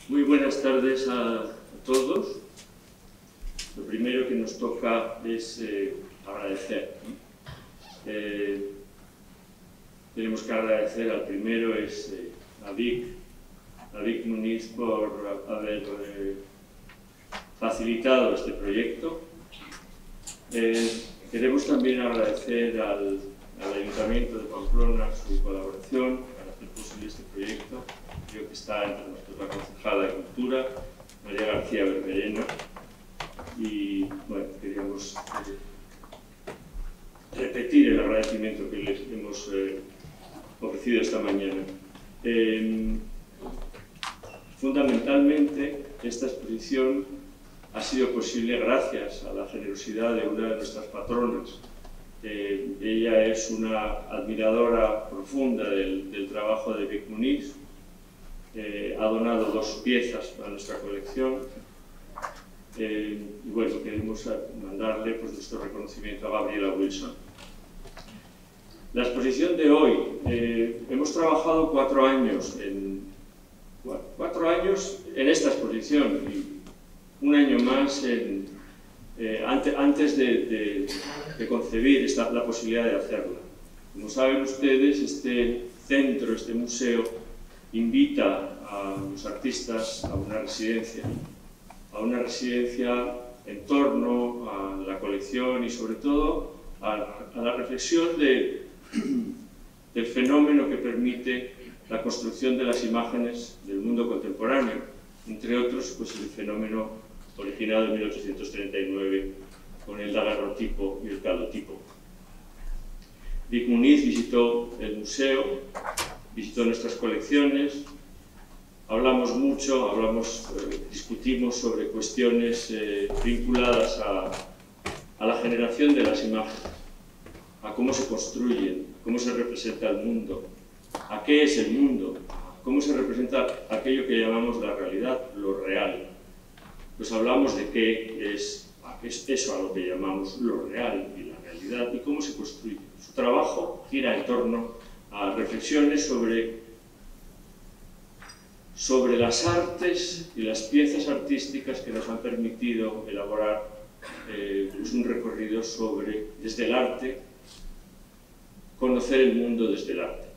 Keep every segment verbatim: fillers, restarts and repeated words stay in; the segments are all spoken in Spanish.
Muy buenas tardes a, a todos. Lo primero que nos toca es eh, agradecer, ¿no? Eh, tenemos que agradecer al primero es eh, a Vic, a Vic Muniz por haber eh, facilitado este proyecto. Eh, queremos también agradecer al, al Ayuntamiento de Pamplona su colaboración para hacer posible este proyecto. Creo que está entre nosotros la concejala de Cultura, María García Berberena, y bueno, queríamos eh, repetir el agradecimiento que les hemos eh, ofrecido esta mañana. Eh, fundamentalmente, esta exposición ha sido posible gracias a la generosidad de una de nuestras patronas. Eh, ella es una admiradora profunda del, del trabajo de Vic Muniz. Eh, ha donado dos piezas para nuestra colección eh, y bueno, queremos mandarle pues, nuestro reconocimiento a Gabriela Wilson. La exposición de hoy, eh, hemos trabajado cuatro años en, cuatro años en esta exposición y un año más en, eh, ante, antes de, de, de concebir esta, la posibilidad de hacerla. Como saben ustedes, este centro, este museo, invita a los artistas a una residencia, a una residencia en torno a la colección y sobre todo a, a la reflexión de, del fenómeno que permite la construcción de las imágenes del mundo contemporáneo, entre otros pues el fenómeno originado en mil ochocientos treinta y nueve con el daguerrotipo y el calotipo. Vic Muniz visitó el museo, visitó nuestras colecciones, hablamos mucho, hablamos, eh, discutimos sobre cuestiones eh, vinculadas a, a la generación de las imágenes, a cómo se construyen, cómo se representa el mundo, a qué es el mundo, cómo se representa aquello que llamamos la realidad, lo real. Pues hablamos de qué es, es eso a lo que llamamos lo real y la realidad y cómo se construye. Su trabajo gira en torno a reflexiones sobre, sobre las artes y las piezas artísticas que nos han permitido elaborar eh, pues un recorrido sobre, desde el arte, conocer el mundo desde el arte.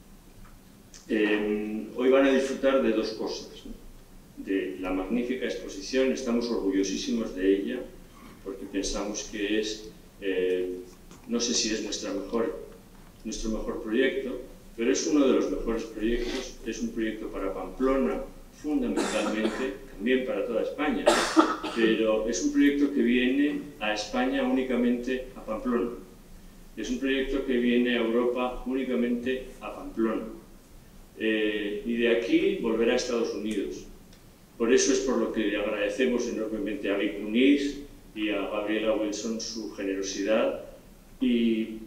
Eh, hoy van a disfrutar de dos cosas, ¿no? De la magnífica exposición, estamos orgullosísimos de ella, porque pensamos que es, eh, no sé si es nuestra mejor nuestro mejor proyecto, pero es uno de los mejores proyectos, es un proyecto para Pamplona, fundamentalmente, también para toda España, pero es un proyecto que viene a España únicamente a Pamplona, es un proyecto que viene a Europa únicamente a Pamplona, eh, y de aquí volverá a Estados Unidos. Por eso es por lo que le agradecemos enormemente a Vic Muniz y a Gabriela Wilson su generosidad. Y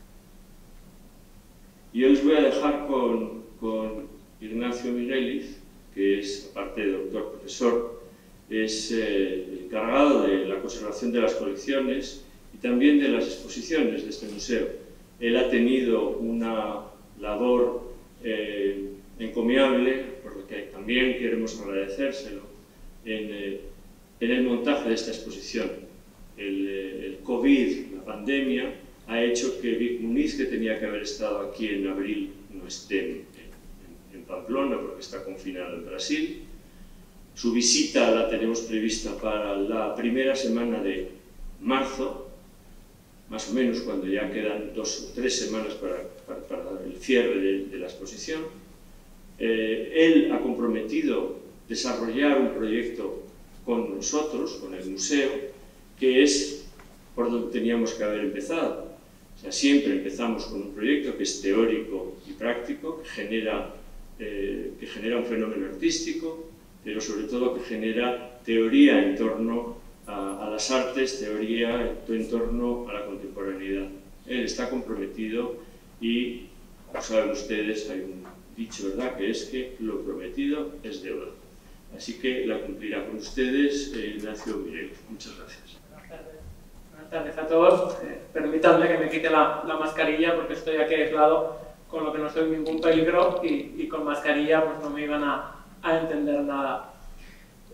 Y hoy os voy a dejar con, con Ignacio Miguelis, que es, aparte de doctor profesor, es eh, el encargado de la conservación de las colecciones y también de las exposiciones de este museo. Él ha tenido una labor eh, encomiable, por lo que también queremos agradecérselo, en, eh, en el montaje de esta exposición. El, el COVID, la pandemia, ha hecho que Vic Muniz, que tenía que haber estado aquí en abril, no esté en, en, en Pamplona porque está confinado en Brasil. Su visita la tenemos prevista para la primera semana de marzo, más o menos cuando ya quedan dos o tres semanas para, para, para el cierre de, de la exposición. Eh, él ha comprometido desarrollar un proyecto con nosotros, con el museo, que es por donde teníamos que haber empezado. O sea, siempre empezamos con un proyecto que es teórico y práctico, que genera, eh, que genera un fenómeno artístico, pero sobre todo que genera teoría en torno a, a las artes, teoría en torno a la contemporaneidad. Él está comprometido y, como saben ustedes, hay un dicho, ¿verdad?, que es que lo prometido es deuda. Así que la cumplirá con ustedes eh, Ignacio Miguel. Muchas gracias. Buenas tardes a todos. Eh, permítanme que me quite la, la mascarilla porque estoy aquí aislado, con lo que no soy ningún peligro y, y con mascarilla pues no me iban a, a entender nada.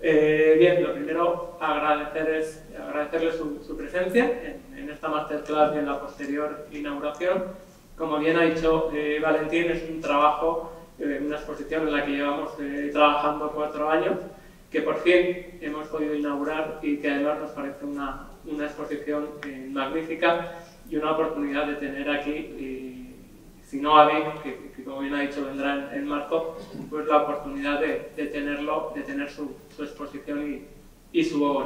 Eh, bien, lo primero, agradecer es, agradecerle su, su presencia en, en esta masterclass y en la posterior inauguración. Como bien ha dicho eh, Valentín, es un trabajo, eh, una exposición en la que llevamos eh, trabajando cuatro años, que por fin hemos podido inaugurar y que además nos parece una, una exposición eh, magnífica y una oportunidad de tener aquí, eh, si no a Vic, que, que como bien ha dicho vendrá en, en marzo, pues la oportunidad de, de tenerlo, de tener su, su exposición y, y su obra.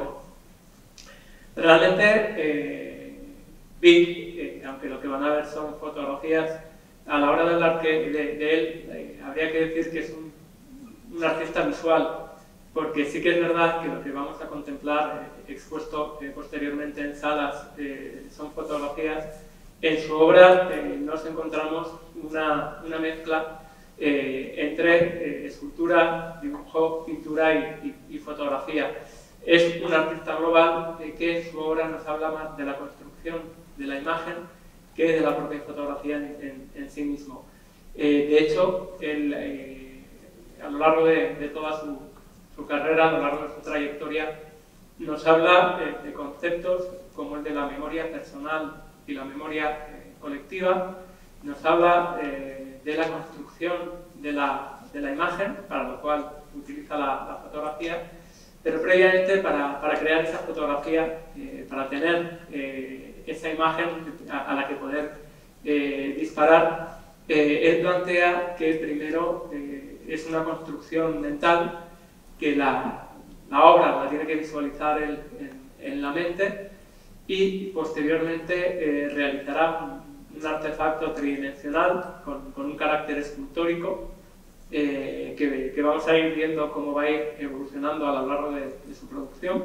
Realmente, eh, Vic, eh, aunque lo que van a ver son fotografías, a la hora de hablar que, de, de él, eh, habría que decir que es un, un artista visual, porque sí que es verdad que lo que vamos a contemplar, eh, expuesto eh, posteriormente en salas, eh, son fotografías. En su obra eh, nos encontramos una, una mezcla eh, entre eh, escultura, dibujo, pintura y, y, y fotografía. Es un artista global eh, que en su obra nos habla más de la construcción de la imagen que de la propia fotografía en, en, en sí mismo. Eh, de hecho, él, eh, a lo largo de, de toda su, su carrera, a lo largo de su trayectoria, nos habla eh, de conceptos como el de la memoria personal y la memoria eh, colectiva, nos habla eh, de la construcción de la, de la imagen, para lo cual utiliza la, la fotografía, pero previamente para, para crear esa fotografía, eh, para tener eh, esa imagen a, a la que poder eh, disparar, eh, él plantea que primero eh, es una construcción mental, que la, la obra la tiene que visualizar él en, en la mente, y posteriormente eh, realizará un, un artefacto tridimensional con, con un carácter escultórico eh, que, que vamos a ir viendo cómo va a ir evolucionando a lo largo de, de su producción.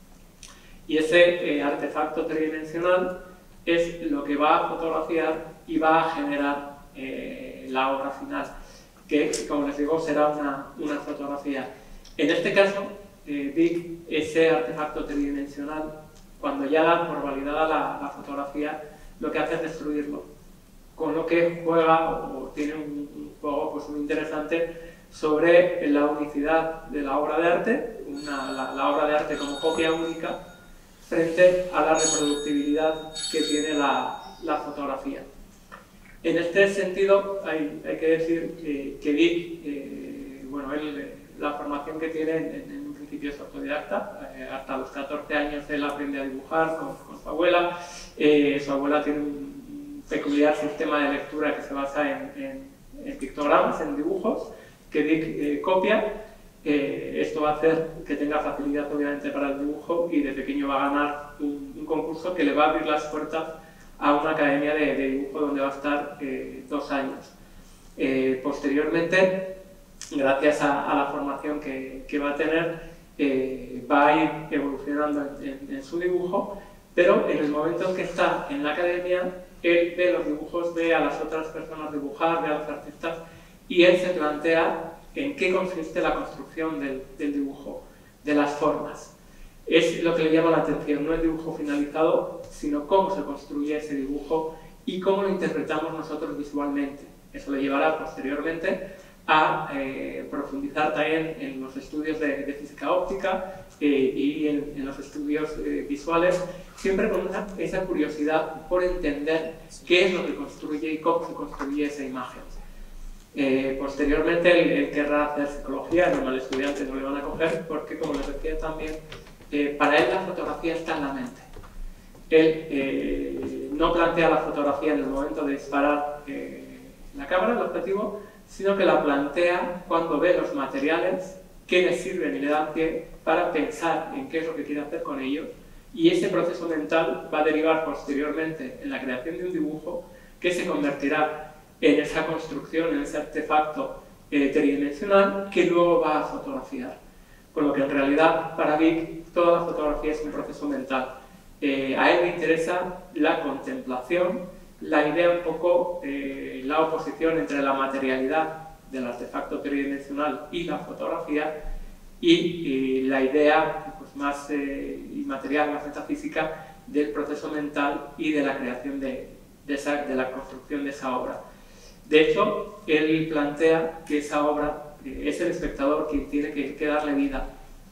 Y ese eh, artefacto tridimensional es lo que va a fotografiar y va a generar eh, la obra final, que, como les digo, será una, una fotografía. En este caso, eh, Vic, ese artefacto tridimensional, cuando ya da por validada la, la fotografía, lo que hace es destruirlo, con lo que juega o, o tiene un, un juego pues, muy interesante sobre la unicidad de la obra de arte, una, la, la obra de arte como copia única, frente a la reproductibilidad que tiene la, la fotografía. En este sentido, hay, hay que decir que, que Vic, eh, bueno, él, la formación que tiene en, en un principio es autodidacta, eh, hasta los catorce años él aprende a dibujar con, con su abuela, eh, su abuela tiene un peculiar sistema de lectura que se basa en, en, en pictogramas, en dibujos, que Vic eh, copia. Eh, esto va a hacer que tenga facilidad obviamente para el dibujo y de pequeño va a ganar un, un concurso que le va a abrir las puertas a una academia de, de dibujo donde va a estar eh, dos años. Eh, posteriormente, gracias a, a la formación que, que va a tener, eh, va a ir evolucionando en, en, en su dibujo, pero en el momento en que está en la academia, él ve los dibujos, ve a las otras personas dibujar, ve a los artistas, y él se plantea en qué consiste la construcción del, del dibujo, de las formas. Es lo que le llama la atención, no el dibujo finalizado, sino cómo se construye ese dibujo y cómo lo interpretamos nosotros visualmente. Eso le llevará posteriormente a eh, profundizar también en los estudios de, de física óptica eh, y en, en los estudios eh, visuales, siempre con una, esa curiosidad por entender qué es lo que construye y cómo se construye esa imagen. Eh, posteriormente él, él querrá hacer psicología, no al estudiante no le van a coger, porque como les decía también, eh, para él la fotografía está en la mente. Él eh, no plantea la fotografía en el momento de disparar eh, la cámara, el objetivo, sino que la plantea cuando ve los materiales que le sirven y le dan pie para pensar en qué es lo que quiere hacer con ellos, y ese proceso mental va a derivar posteriormente en la creación de un dibujo que se convertirá en esa construcción, en ese artefacto eh, tridimensional que luego va a fotografiar. Con lo que en realidad para Vic toda la fotografía es un proceso mental. Eh, a él le interesa la contemplación, la idea un poco, eh, la oposición entre la materialidad del artefacto tridimensional y la fotografía, y, y la idea pues, más eh, inmaterial, más metafísica del proceso mental y de la creación de, de, esa, de la construcción de esa obra. De hecho, él plantea que esa obra eh, es el espectador quien tiene que, que darle vida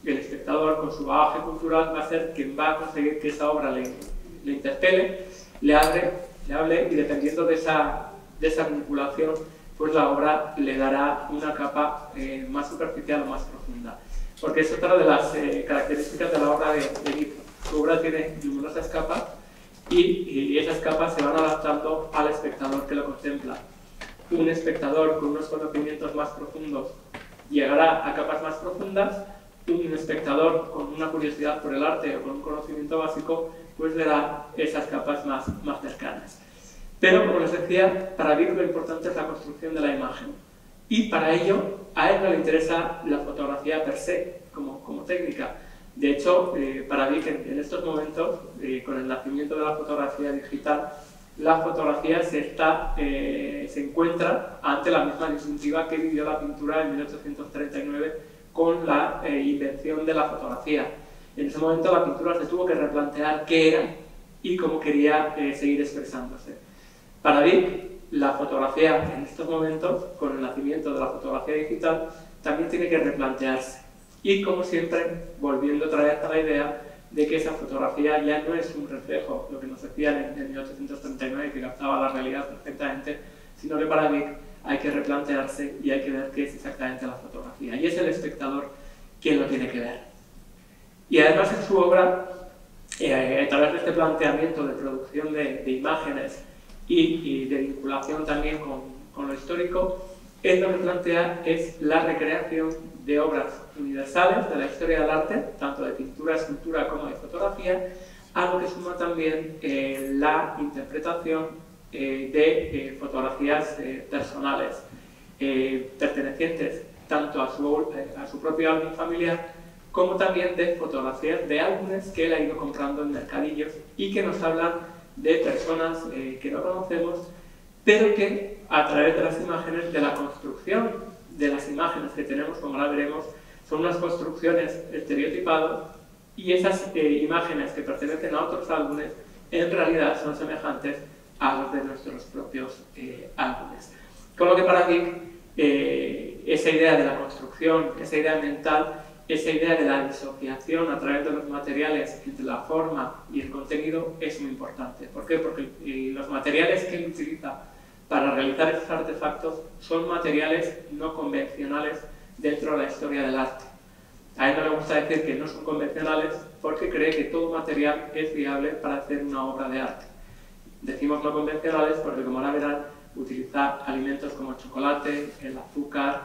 el espectador, con su bagaje cultural, va a ser quien va a conseguir que esa obra le, le interpele, le hable, le hable y dependiendo de esa, de esa vinculación, pues la obra le dará una capa eh, más superficial o más profunda. Porque es otra de las eh, características de la obra de, de Vic. Su obra tiene numerosas capas y, y esas capas se van adaptando al espectador que lo contempla. Un espectador con unos conocimientos más profundos llegará a capas más profundas, un espectador con una curiosidad por el arte o con un conocimiento básico, pues verá esas capas más, más cercanas. Pero, como les decía, para Vic lo importante es la construcción de la imagen. Y para ello, a él no le interesa la fotografía per se, como, como técnica. De hecho, eh, para Vic, en, en estos momentos, eh, con el nacimiento de la fotografía digital, la fotografía se, está, eh, se encuentra ante la misma disyuntiva que vivió la pintura en mil ochocientos treinta y nueve con la eh, invención de la fotografía. En ese momento la pintura se tuvo que replantear qué era y cómo quería eh, seguir expresándose. Para Vic, la fotografía en estos momentos, con el nacimiento de la fotografía digital, también tiene que replantearse. Y como siempre, volviendo otra vez a la idea de que esa fotografía ya no es un reflejo, lo que nos decían en, en mil ochocientos treinta y nueve, que captaba la realidad perfectamente, sino que para Vic hay que replantearse y hay que ver qué es exactamente la fotografía. Y es el espectador quien lo tiene que ver. Y además en su obra, eh, a través de este planteamiento de producción de, de imágenes y, y de vinculación también con, con lo histórico, él lo que plantea es la recreación de obras universales de la historia del arte, tanto de pintura, escultura como de fotografía, a lo que suma también eh, la interpretación eh, de eh, fotografías eh, personales eh, pertenecientes tanto a su, eh, a su propio álbum familiar como también de fotografías de álbumes que él ha ido comprando en mercadillos y que nos hablan de personas eh, que no conocemos, pero que a través de las imágenes, de la construcción de las imágenes que tenemos, como ahora veremos, son unas construcciones estereotipadas y esas eh, imágenes que pertenecen a otros álbumes en realidad son semejantes a los de nuestros propios eh, álbumes. Con lo que para Vic, eh, esa idea de la construcción, esa idea mental, esa idea de la disociación a través de los materiales entre la forma y el contenido es muy importante. ¿Por qué? Porque eh, los materiales que él utiliza para realizar estos artefactos son materiales no convencionales dentro de la historia del arte. A él no le gusta decir que no son convencionales porque cree que todo material es viable para hacer una obra de arte. Decimos no convencionales porque, como ahora verán, utiliza alimentos como el chocolate, el azúcar,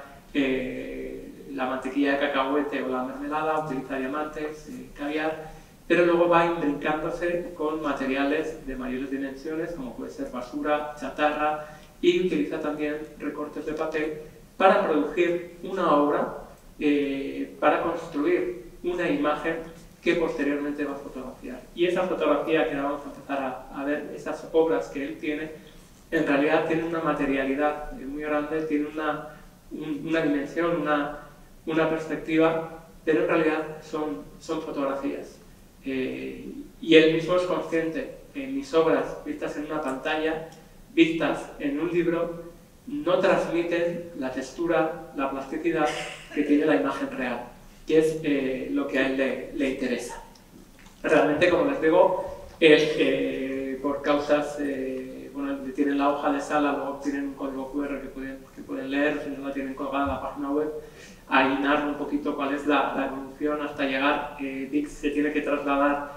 eh, la mantequilla de cacahuete o la mermelada, utiliza diamantes, eh, caviar, pero luego va imbrincándose con materiales de mayores dimensiones, como puede ser basura, chatarra, y utiliza también recortes de papel para producir una obra, eh, para construir una imagen que posteriormente va a fotografiar. Y esa fotografía que ahora vamos a empezar a, a ver, esas obras que él tiene, en realidad tienen una materialidad muy grande, tienen una, un, una dimensión, una, una perspectiva, pero en realidad son, son fotografías. Eh, y él mismo es consciente en mis obras vistas en una pantalla, vistas en un libro, no transmiten la textura, la plasticidad que tiene la imagen real, que es eh, lo que a él le, le interesa. Realmente, como les digo, él, eh, por causas, eh, bueno, tienen la hoja de sala, luego tienen un código cu erre que pueden, que pueden leer, si no la tienen colgada en la página web, ahí narra un poquito cuál es la, la evolución hasta llegar. eh, Vic se tiene que trasladar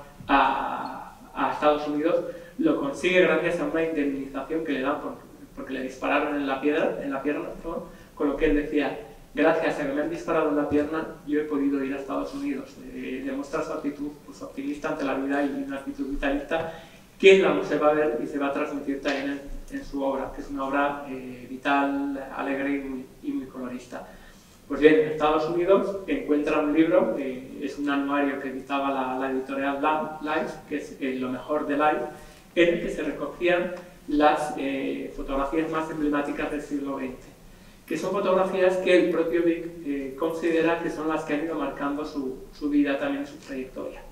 a, a Estados Unidos, lo consigue gracias a una indemnización que le dan por, porque le dispararon en la, piedra, en la pierna, ¿no? Con lo que él decía, gracias a que me han disparado en la pierna, yo he podido ir a Estados Unidos. Eh, demuestra su actitud pues, optimista ante la vida y una actitud vitalista que la, se va a ver y se va a transmitir también en, en su obra, que es una obra eh, vital, alegre y muy, y muy colorista. Pues bien, en Estados Unidos encuentra un libro, eh, es un anuario que editaba la, la editorial Life, que es eh, lo mejor de Life, en el que se recogían las eh, fotografías más emblemáticas del siglo veinte, que son fotografías que el propio Vic eh, considera que son las que han ido marcando su, su vida, también su trayectoria.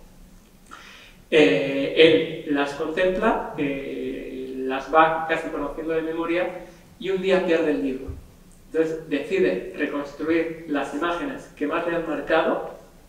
Eh, él las contempla, eh, las va casi conociendo de memoria y un día pierde el libro. Entonces decide reconstruir las imágenes que más le han marcado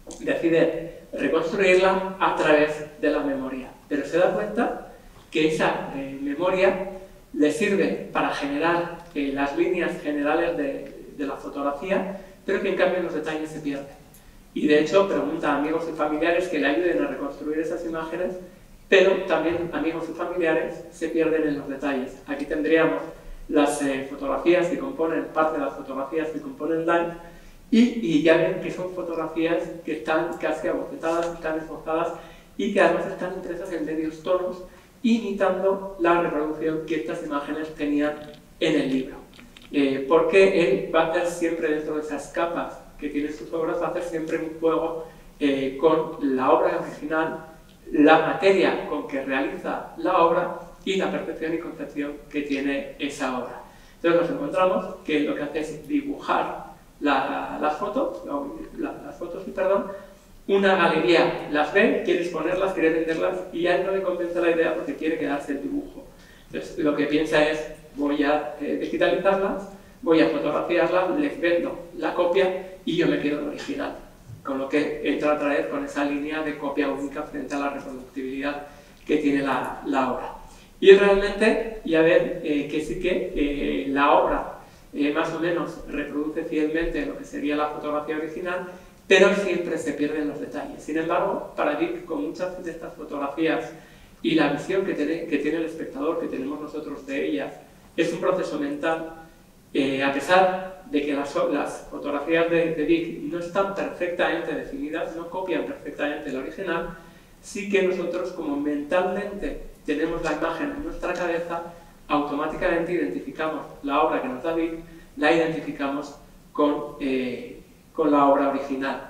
decide reconstruirla a través de la memoria, pero se da cuenta que esa eh, memoria le sirve para generar eh, las líneas generales de, de la fotografía, pero que en cambio los detalles se pierden. Y de hecho pregunta a amigos y familiares que le ayuden a reconstruir esas imágenes, pero también amigos y familiares se pierden en los detalles. Aquí tendríamos las eh, fotografías que componen, parte de las fotografías que componen Light, y, y ya ven que son fotografías que están casi abocetadas, están esbozadas y que además están impresas en medios tonos, imitando la reproducción que estas imágenes tenían en el libro. Eh, porque él va a hacer siempre, dentro de esas capas que tiene sus obras, va a hacer siempre un juego eh, con la obra original, la materia con que realiza la obra y la percepción y concepción que tiene esa obra. Entonces nos encontramos que lo que hace es dibujar la, las fotos, la, las fotos, y perdón, una galería las ve, quiere exponerlas, quiere venderlas, y a él no le convence la idea porque quiere quedarse el dibujo. Entonces lo que piensa es, voy a eh, digitalizarlas, voy a fotografiarlas, les vendo la copia y yo me quedo el original. Con lo que entra a traer con esa línea de copia única frente a la reproductibilidad que tiene la, la obra. Y realmente ya ven eh, que sí que eh, la obra eh, más o menos reproduce fielmente lo que sería la fotografía original, pero siempre se pierden los detalles. Sin embargo, para Dick, con muchas de estas fotografías y la visión que tiene, que tiene el espectador, que tenemos nosotros de ellas, es un proceso mental, eh, a pesar de que las, las fotografías de, de Dick no están perfectamente definidas, no copian perfectamente el original, sí que nosotros, como mentalmente tenemos la imagen en nuestra cabeza, automáticamente identificamos la obra que nos da Dick, la identificamos con, eh, con la obra original.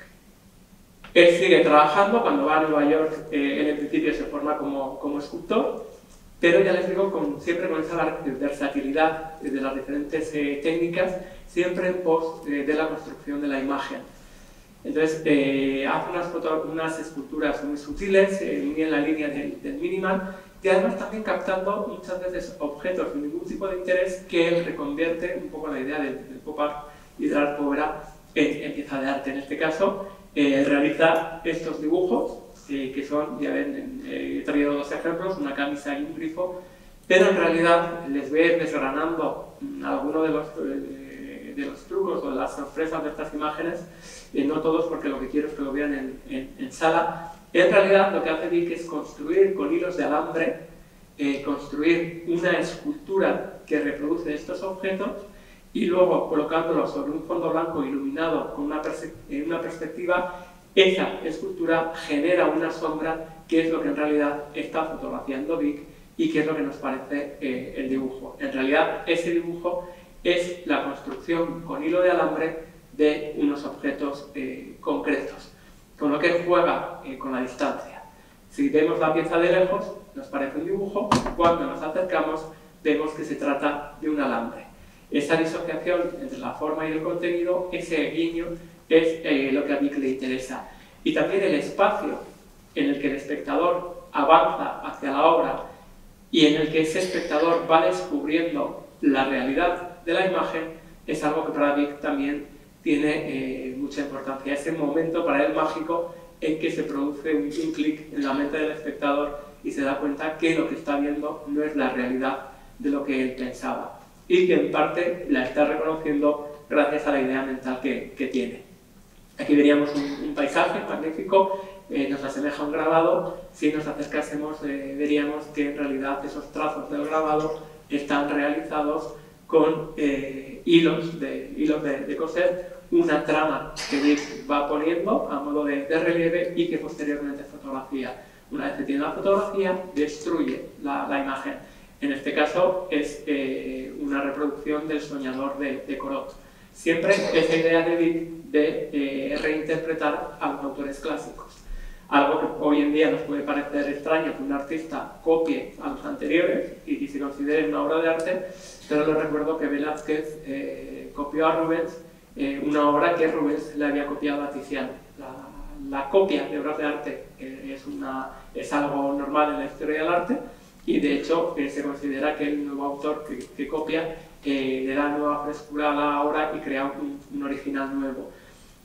Él sigue trabajando. Cuando va a Nueva York, eh, él en principio se forma como, como escultor, pero ya les digo, con, siempre con esa versatilidad de las diferentes eh, técnicas, siempre en pos eh, de la construcción de la imagen. Entonces, eh, hace unas, foto, unas esculturas muy sutiles, eh, muy en la línea del, del minimal, y además también captando muchas veces objetos sin ningún tipo de interés que él reconvierte un poco la idea del, del pop art y del art povera en, en pieza de arte. En este caso, eh, realiza estos dibujos, eh, que son, ya ven, eh, he traído dos ejemplos, una camisa y un grifo, pero en realidad les voy desgranando algunos de los, eh, de los trucos o de las sorpresas de estas imágenes, eh, no todos, porque lo que quiero es que lo vean en, en, en sala. En realidad lo que hace Dick es construir con hilos de alambre, eh, construir una escultura que reproduce estos objetos y luego colocándolos sobre un fondo blanco iluminado con una, perse eh, una perspectiva, esa escultura genera una sombra que es lo que en realidad está fotografiando Dick y que es lo que nos parece eh, el dibujo. En realidad ese dibujo es la construcción con hilo de alambre de unos objetos eh, concretos, con lo que juega eh, con la distancia. Si vemos la pieza de lejos, nos parece un dibujo; cuando nos acercamos, vemos que se trata de un alambre. Esa disociación entre la forma y el contenido, ese guiño, es eh, lo que a Dick le interesa. Y también el espacio en el que el espectador avanza hacia la obra y en el que ese espectador va descubriendo la realidad de la imagen, es algo que para Dick también tiene eh, mucha importancia. Ese momento para él mágico en que se produce un, un clic en la mente del espectador y se da cuenta que lo que está viendo no es la realidad de lo que él pensaba y que en parte la está reconociendo gracias a la idea mental que, que tiene. Aquí veríamos un, un paisaje magnífico, eh, nos asemeja a un grabado. Si nos acercásemos eh, veríamos que en realidad esos trazos del grabado están realizados con eh, hilos, de, hilos de, de coser, una trama que Dick va poniendo a modo de, de relieve y que posteriormente fotografía. Una vez que tiene la fotografía, destruye la, la imagen. En este caso es eh, una reproducción del Soñador de, de Corot. Siempre esa idea de Dick de eh, reinterpretar a los autores clásicos. Algo que hoy en día nos puede parecer extraño que un artista copie a los anteriores y, y se considere una obra de arte, pero les recuerdo que Velázquez eh, copió a Rubens eh, una obra que Rubens le había copiado a Tiziano. La, la copia de obras de arte eh, es, una, es algo normal en la historia del arte y de hecho eh, se considera que el nuevo autor que, que copia eh, le da nueva frescura a la obra y crea un, un original nuevo.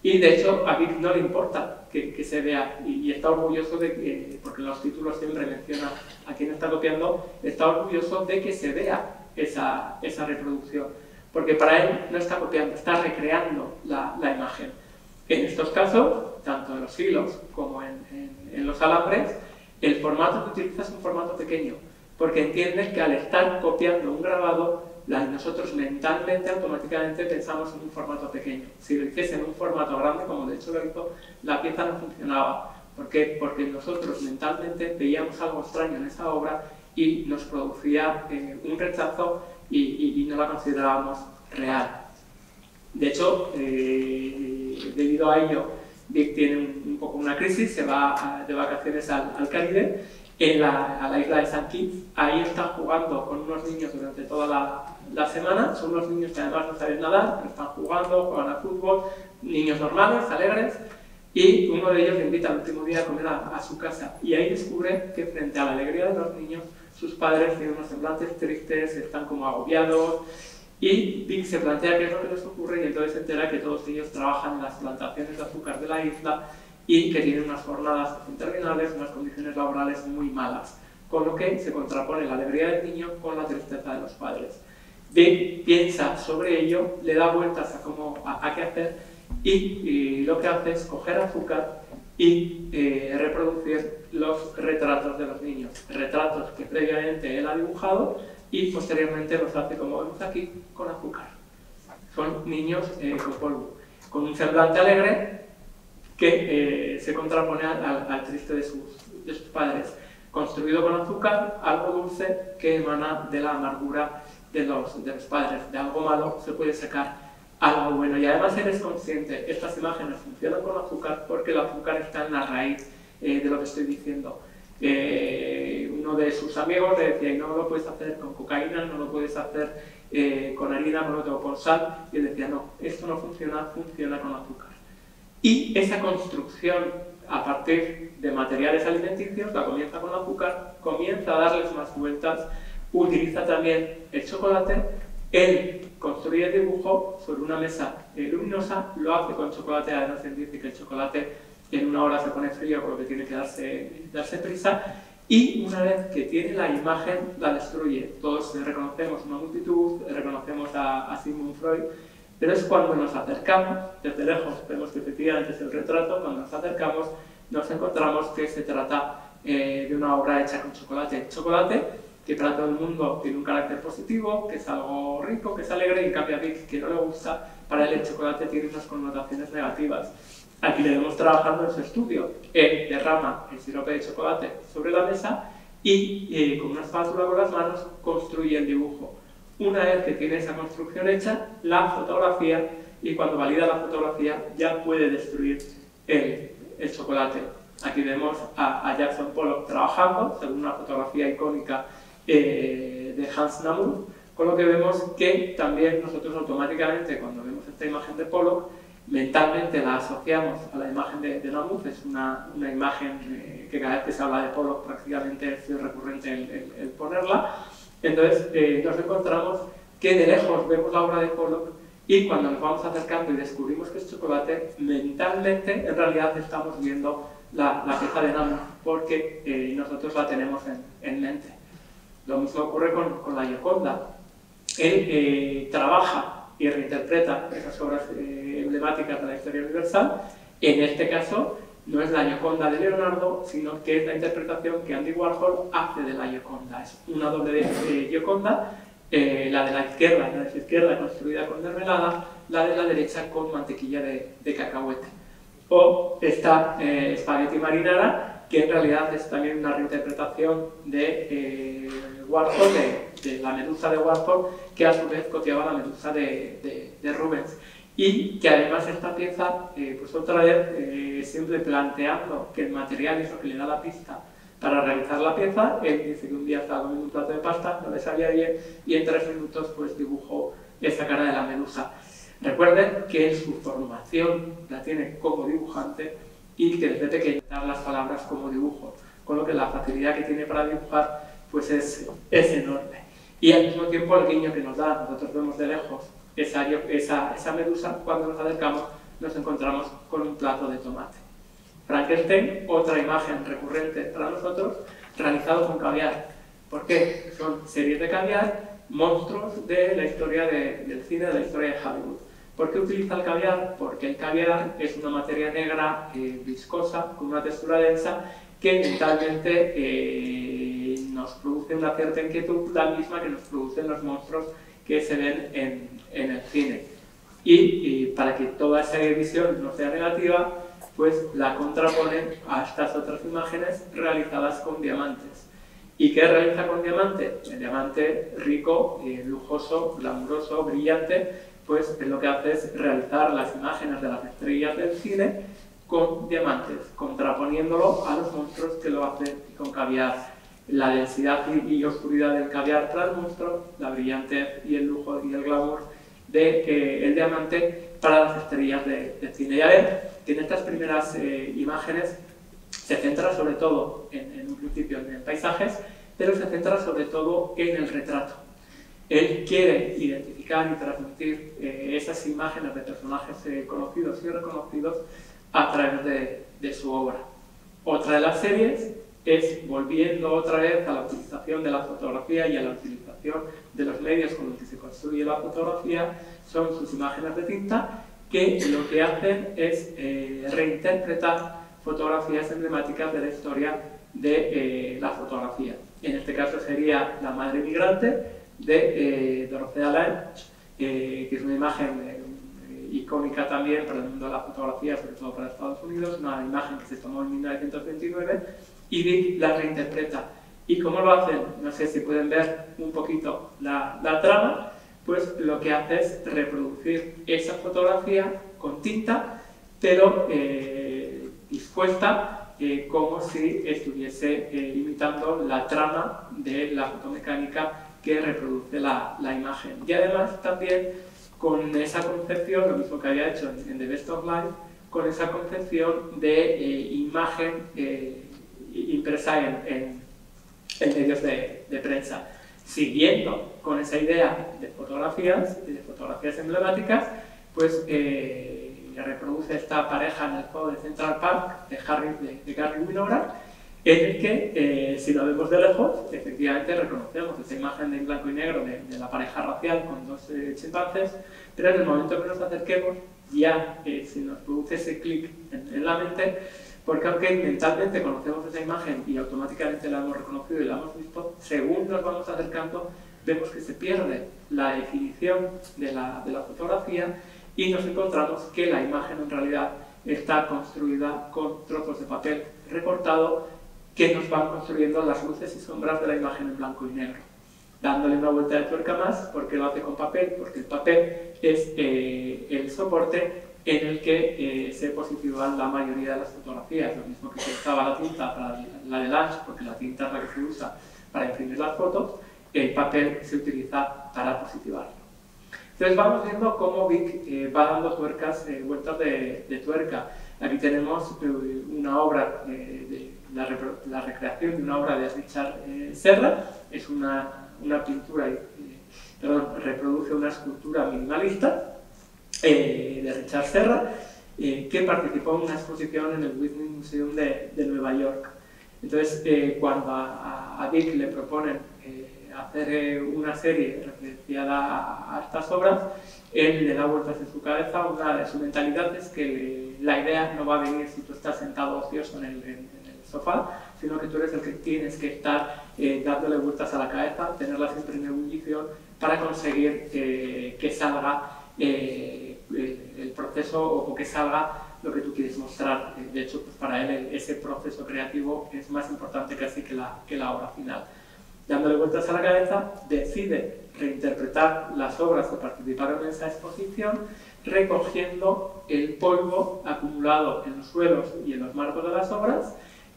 Y de hecho a Vic no le importa que, que se vea y, y está orgulloso de que, porque los títulos siempre mencionan a quien está copiando, está orgulloso de que se vea esa, esa reproducción, porque para él no está copiando, está recreando la, la imagen. En estos casos, tanto en los hilos como en, en, en los alambres, el formato que utiliza es un formato pequeño, porque entiende que al estar copiando un grabado, nosotros mentalmente, automáticamente pensamos en un formato pequeño. Si lo hiciese en un formato grande, como de hecho lo hizo, la pieza no funcionaba. ¿Por qué? Porque nosotros mentalmente veíamos algo extraño en esa obra y nos producía eh, un rechazo y, y, y no la considerábamos real. De hecho, eh, debido a ello, Vic tiene un, un poco una crisis, se va a, de vacaciones al, al Caribe, en la, a la isla de Saint Kitts. Ahí está jugando con unos niños durante toda la, la semana. Son unos niños que además no saben nadar, pero están jugando, juegan al fútbol, niños normales, alegres, y uno de ellos le invita al último día a comer a, a su casa. Y ahí descubre que frente a la alegría de los niños, sus padres tienen unos semblantes tristes, están como agobiados, y Vic se plantea qué es lo que les ocurre y entonces se entera que todos ellos trabajan en las plantaciones de azúcar de la isla y que tienen unas jornadas interminables, unas condiciones laborales muy malas, con lo que se contrapone la alegría del niño con la tristeza de los padres. Vic piensa sobre ello, le da vueltas a, cómo, a, a qué hacer y, y lo que hace es coger azúcar y eh, reproducir los retratos de los niños, retratos que previamente él ha dibujado y posteriormente los hace, como vemos aquí, con azúcar. Son niños eh, con polvo, con un semblante alegre que eh, se contrapone al, al triste de sus, de sus padres, construido con azúcar, algo dulce que emana de la amargura de los, de los padres. De algo malo se puede sacar algo bueno, y además él es consciente, estas imágenes funcionan con azúcar porque el azúcar está en la raíz eh, de lo que estoy diciendo. Eh, uno de sus amigos le decía, y no lo puedes hacer con cocaína, no lo puedes hacer eh, con harina, no lo tengo con sal, y él decía, no, esto no funciona, funciona con azúcar. Y esa construcción a partir de materiales alimenticios la comienza con azúcar, comienza a darles más vueltas, utiliza también el chocolate, él construye el dibujo sobre una mesa eh, luminosa, lo hace con chocolate, además él dice que el chocolate en una hora se pone frío por lo que tiene que darse, darse prisa, y una vez que tiene la imagen la destruye. Todos reconocemos una multitud, reconocemos a, a Sigmund Freud, pero es cuando nos acercamos, desde lejos vemos que efectivamente es el retrato, cuando nos acercamos nos encontramos que se trata eh, de una obra hecha con chocolate. Chocolate que para todo el mundo tiene un carácter positivo, que es algo rico, que es alegre, y en cambio a Vic, que no le gusta, para él el chocolate tiene unas connotaciones negativas. Aquí le vemos trabajando en su estudio. Él derrama el sirope de chocolate sobre la mesa y eh, con una espátula con las manos construye el dibujo. Una vez que tiene esa construcción hecha, la fotografía, y cuando valida la fotografía ya puede destruir el, el chocolate. Aquí vemos a, a Jackson Pollock trabajando, según una fotografía icónica eh, de Hans Namuth, con lo que vemos que también nosotros automáticamente, cuando vemos esta imagen de Pollock, mentalmente la asociamos a la imagen de, de Namuth. Es una, una imagen eh, que cada vez que se habla de Pollock prácticamente es recurrente el, el, el ponerla. Entonces eh, nos encontramos que de lejos vemos la obra de Pollock y cuando nos vamos acercando y descubrimos que es chocolate, mentalmente en realidad estamos viendo la, la pieza de Namuth porque eh, nosotros la tenemos en, en mente. Lo mismo ocurre con, con la Gioconda. Él eh, trabaja y reinterpreta esas obras eh, emblemáticas de la historia universal. En este caso no es la Gioconda de Leonardo, sino que es la interpretación que Andy Warhol hace de la Gioconda. Es una doble eh, Gioconda, eh, la de la izquierda, la de la izquierda construida con mermelada, la de la derecha con mantequilla de, de cacahuete. O esta eh, Spaghetti Marinara, que en realidad es también una reinterpretación de eh, Warhol, de, de la medusa de Warhol, que a su vez copiaba la medusa de, de, de Rubens. Y que además esta pieza, eh, pues otra vez, eh, siempre planteando que el material es lo que le da la pista para realizar la pieza. Él dice que un día estaba comiendo un plato de pasta, no le sabía bien, y en tres minutos pues dibujó esa cara de la medusa. Recuerden que su formación la tiene como dibujante y que desde pequeño dar las palabras como dibujo, con lo que la facilidad que tiene para dibujar pues es, es enorme. Y al mismo tiempo el guiño que nos da, nosotros vemos de lejos esa, esa, esa medusa, cuando nos acercamos nos encontramos con un plato de tomate. Frankenstein, otra imagen recurrente para nosotros, realizado con caviar. ¿Por qué? Son series de caviar, monstruos de la historia de, del cine, de la historia de Hollywood. ¿Por qué utiliza el caviar? Porque el caviar es una materia negra, eh, viscosa, con una textura densa, que mentalmente eh, nos produce una cierta inquietud, la misma que nos producen los monstruos que se ven en, en el cine. Y, y para que toda esa visión no sea negativa, pues la contraponen a estas otras imágenes realizadas con diamantes. ¿Y qué realiza con diamante? El diamante rico, eh, lujoso, glamuroso, brillante, pues lo que hace es realizar las imágenes de las estrellas del cine con diamantes, contraponiéndolo a los monstruos que lo hacen con caviar. La densidad y oscuridad del caviar para el monstruo, la brillantez y el lujo y el glamour del de, eh, diamante para las estrellas de, de cine. Ya ven que en estas primeras eh, imágenes se centra sobre todo, en, en un principio, en paisajes, pero se centra sobre todo en el retrato. Él quiere identificar y transmitir eh, esas imágenes de personajes eh, conocidos y reconocidos a través de, de su obra. Otra de las series es volviendo otra vez a la utilización de la fotografía y a la utilización de los medios con los que se construye la fotografía, son sus imágenes de tinta, que lo que hacen es eh, reinterpretar fotografías emblemáticas de la historia de eh, la fotografía. En este caso sería La madre migrante de eh, Dorothea Lange, eh, que es una imagen eh, icónica también para el mundo de la fotografía, sobre todo para Estados Unidos, una imagen que se tomó en mil novecientos veintinueve, y Dick la reinterpreta. ¿Y cómo lo hacen? No sé si pueden ver un poquito la, la trama, pues lo que hace es reproducir esa fotografía con tinta, pero eh, dispuesta eh, como si estuviese eh, imitando la trama de la fotomecánica que reproduce la, la imagen. Y además también con esa concepción, lo mismo que había hecho en, en The Best of Life, con esa concepción de eh, imagen eh, impresa en, en, en medios de, de prensa. Siguiendo con esa idea de fotografías, de fotografías emblemáticas, pues eh, reproduce esta pareja en el juego de Central Park de, Harry, de, de Gary Winograd, en el que, eh, si lo vemos de lejos, efectivamente reconocemos esa imagen de en blanco y negro de, de la pareja racial con dos eh, chimpancés, pero en el momento que nos acerquemos ya eh, se nos produce ese clic en, en la mente, porque aunque mentalmente conocemos esa imagen y automáticamente la hemos reconocido y la hemos visto, según nos vamos acercando vemos que se pierde la definición de la, de la fotografía y nos encontramos que la imagen en realidad está construida con trozos de papel recortado que nos van construyendo las luces y sombras de la imagen en blanco y negro, dándole una vuelta de tuerca más, porque lo hace con papel, porque el papel es eh, el soporte en el que eh, se positivan la mayoría de las fotografías, lo mismo que se usaba la tinta para la de Lange, porque la tinta es la que se usa para imprimir las fotos, el papel se utiliza para positivarlo. Entonces vamos viendo cómo Vic eh, va dando tuercas, eh, vueltas de, de tuerca. Aquí tenemos eh, una obra, eh, de la, la recreación de una obra de Richard eh, Serra, es una, una pintura, eh, perdón, reproduce una escultura minimalista eh, de Richard Serra, eh, que participó en una exposición en el Whitney Museum de, de Nueva York. Entonces, eh, cuando a, a Vic le proponen eh, hacer eh, una serie referenciada a, a estas obras, él le da vueltas en su cabeza. Una de su mentalidad es que la idea no va a venir si tú estás sentado ocioso en el, en, en el sofá, sino que tú eres el que tienes que estar eh, dándole vueltas a la cabeza, tenerla siempre en ebullición para conseguir eh, que salga eh, el, el proceso o que salga lo que tú quieres mostrar. De hecho, pues para él ese proceso creativo es más importante casi que la, que la obra final. Dándole vueltas a la cabeza, decide reinterpretar las obras que participaron en esa exposición, recogiendo el polvo acumulado en los suelos y en los marcos de las obras,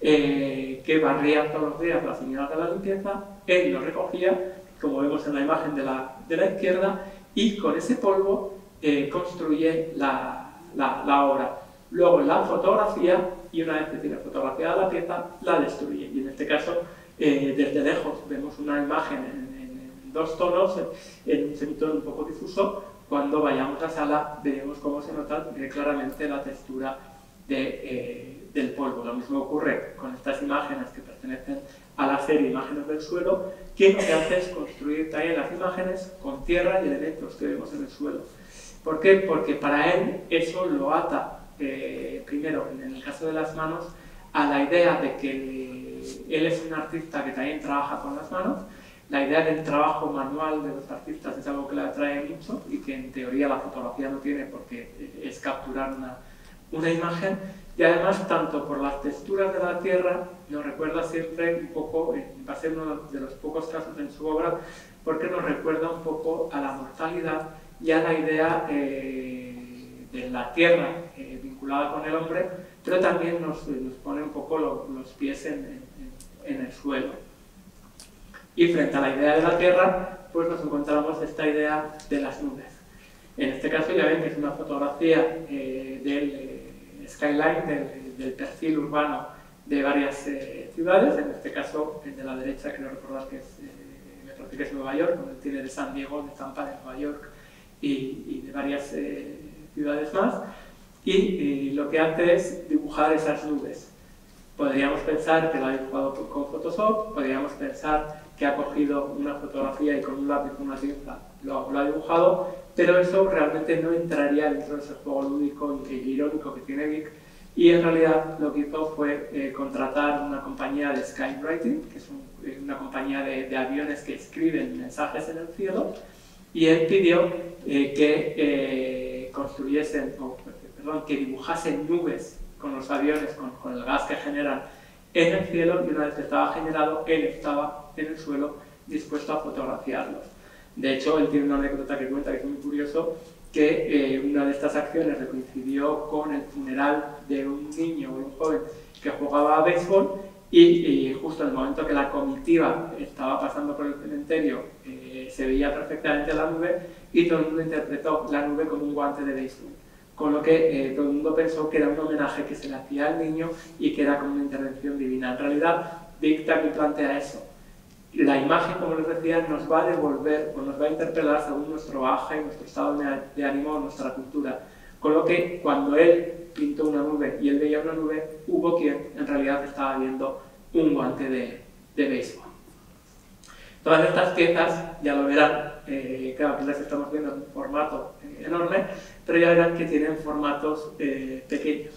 eh, que barrían todos los días las señoras de la limpieza. Él lo recogía, como vemos en la imagen de la, de la izquierda, y con ese polvo eh, construye la, la, la obra. Luego la fotografía, y una vez que tiene fotografiada la pieza, la destruye. Y en este caso, eh, desde lejos, vemos una imagen en, en, en dos tonos, en un semitono un poco difuso, cuando vayamos a sala veremos cómo se nota claramente la textura de, eh, del polvo. Lo mismo ocurre con estas imágenes que pertenecen a la serie Imágenes del Suelo, que lo que hace es construir también las imágenes con tierra y elementos que vemos en el suelo. ¿Por qué? Porque para él eso lo ata, eh, primero, en el caso de las manos, a la idea de que él es un artista que también trabaja con las manos. La idea del trabajo manual de los artistas es algo que le atrae mucho y que en teoría la fotografía no tiene, porque es capturar una, una imagen. Y además, tanto por las texturas de la tierra, nos recuerda siempre un poco, va a ser uno de los pocos casos en su obra, porque nos recuerda un poco a la mortalidad y a la idea eh, de la tierra eh, vinculada con el hombre, pero también nos, nos pone un poco lo, los pies en, en, en el suelo. Y frente a la idea de la tierra, pues nos encontramos esta idea de las nubes. En este caso ya ven que es una fotografía eh, del eh, skyline, del, del perfil urbano de varias eh, ciudades. En este caso, el de la derecha, creo recordar que es, eh, me parece que es Nueva York, donde tiene de San Diego, de Tampa, de Nueva York y, y de varias eh, ciudades más. Y, y lo que hace es dibujar esas nubes. Podríamos pensar que lo ha dibujado con Photoshop, podríamos pensar que ha cogido una fotografía y con un lápiz, una tinta, lo, lo ha dibujado, pero eso realmente no entraría dentro de ese juego lúdico y irónico que tiene Vic, y en realidad lo que hizo fue eh, contratar una compañía de skywriting, que es un, una compañía de, de aviones que escriben mensajes en el cielo, y él pidió eh, que eh, construyesen, o, perdón, que dibujasen nubes con los aviones, con, con el gas que generan en el cielo, y una vez que estaba generado, él estaba en el suelo dispuesto a fotografiarlos. De hecho, él tiene una anécdota que cuenta que es muy curioso, que eh, una de estas acciones le coincidió con el funeral de un niño o un joven que jugaba a béisbol, y, y justo en el momento que la comitiva estaba pasando por el cementerio eh, se veía perfectamente la nube, y todo el mundo interpretó la nube como un guante de béisbol. Con lo que eh, todo el mundo pensó que era un homenaje que se le hacía al niño y que era como una intervención divina. En realidad, Vic también plantea eso. La imagen, como les decía, nos va a devolver o nos va a interpelar según nuestro bagaje, nuestro estado de ánimo, nuestra cultura. Con lo que cuando él pintó una nube y él veía una nube, hubo quien en realidad estaba viendo un guante de, de béisbol. Todas estas piezas, ya lo verán, eh, claro, que las estamos viendo en un formato eh, enorme, pero ya verán que tienen formatos eh, pequeños.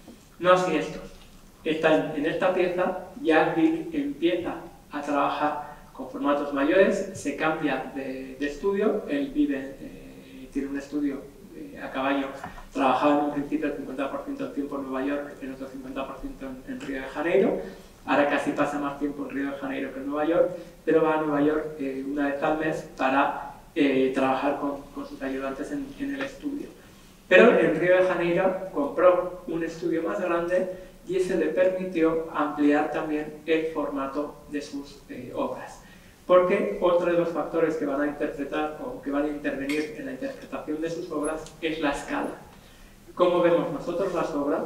No así estos. Esta, en esta pieza ya Vic empieza a trabajar con formatos mayores, se cambia de, de estudio, él vive, eh, tiene un estudio eh, a caballo, trabajaba en un principio el cincuenta por ciento del tiempo en Nueva York, el otro cincuenta por ciento en, en Río de Janeiro. Ahora casi pasa más tiempo en Río de Janeiro que en Nueva York, pero va a Nueva York eh, una vez al mes para eh, trabajar con, con sus ayudantes en, en el estudio. Pero en Río de Janeiro compró un estudio más grande y ese le permitió ampliar también el formato de sus eh, obras. Porque otro de los factores que van a interpretar o que van a intervenir en la interpretación de sus obras es la escala. Cómo vemos nosotros las obras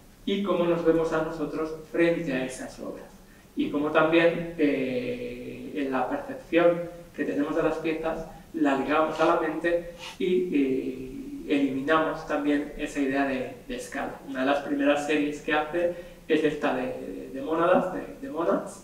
y cómo nos vemos a nosotros frente a esas obras. Y cómo también eh, en la percepción que tenemos de las piezas la ligamos a la mente y eh, eliminamos también esa idea de, de escala. Una de las primeras series que hace es esta de, de, de Mónadas, de, de Monads.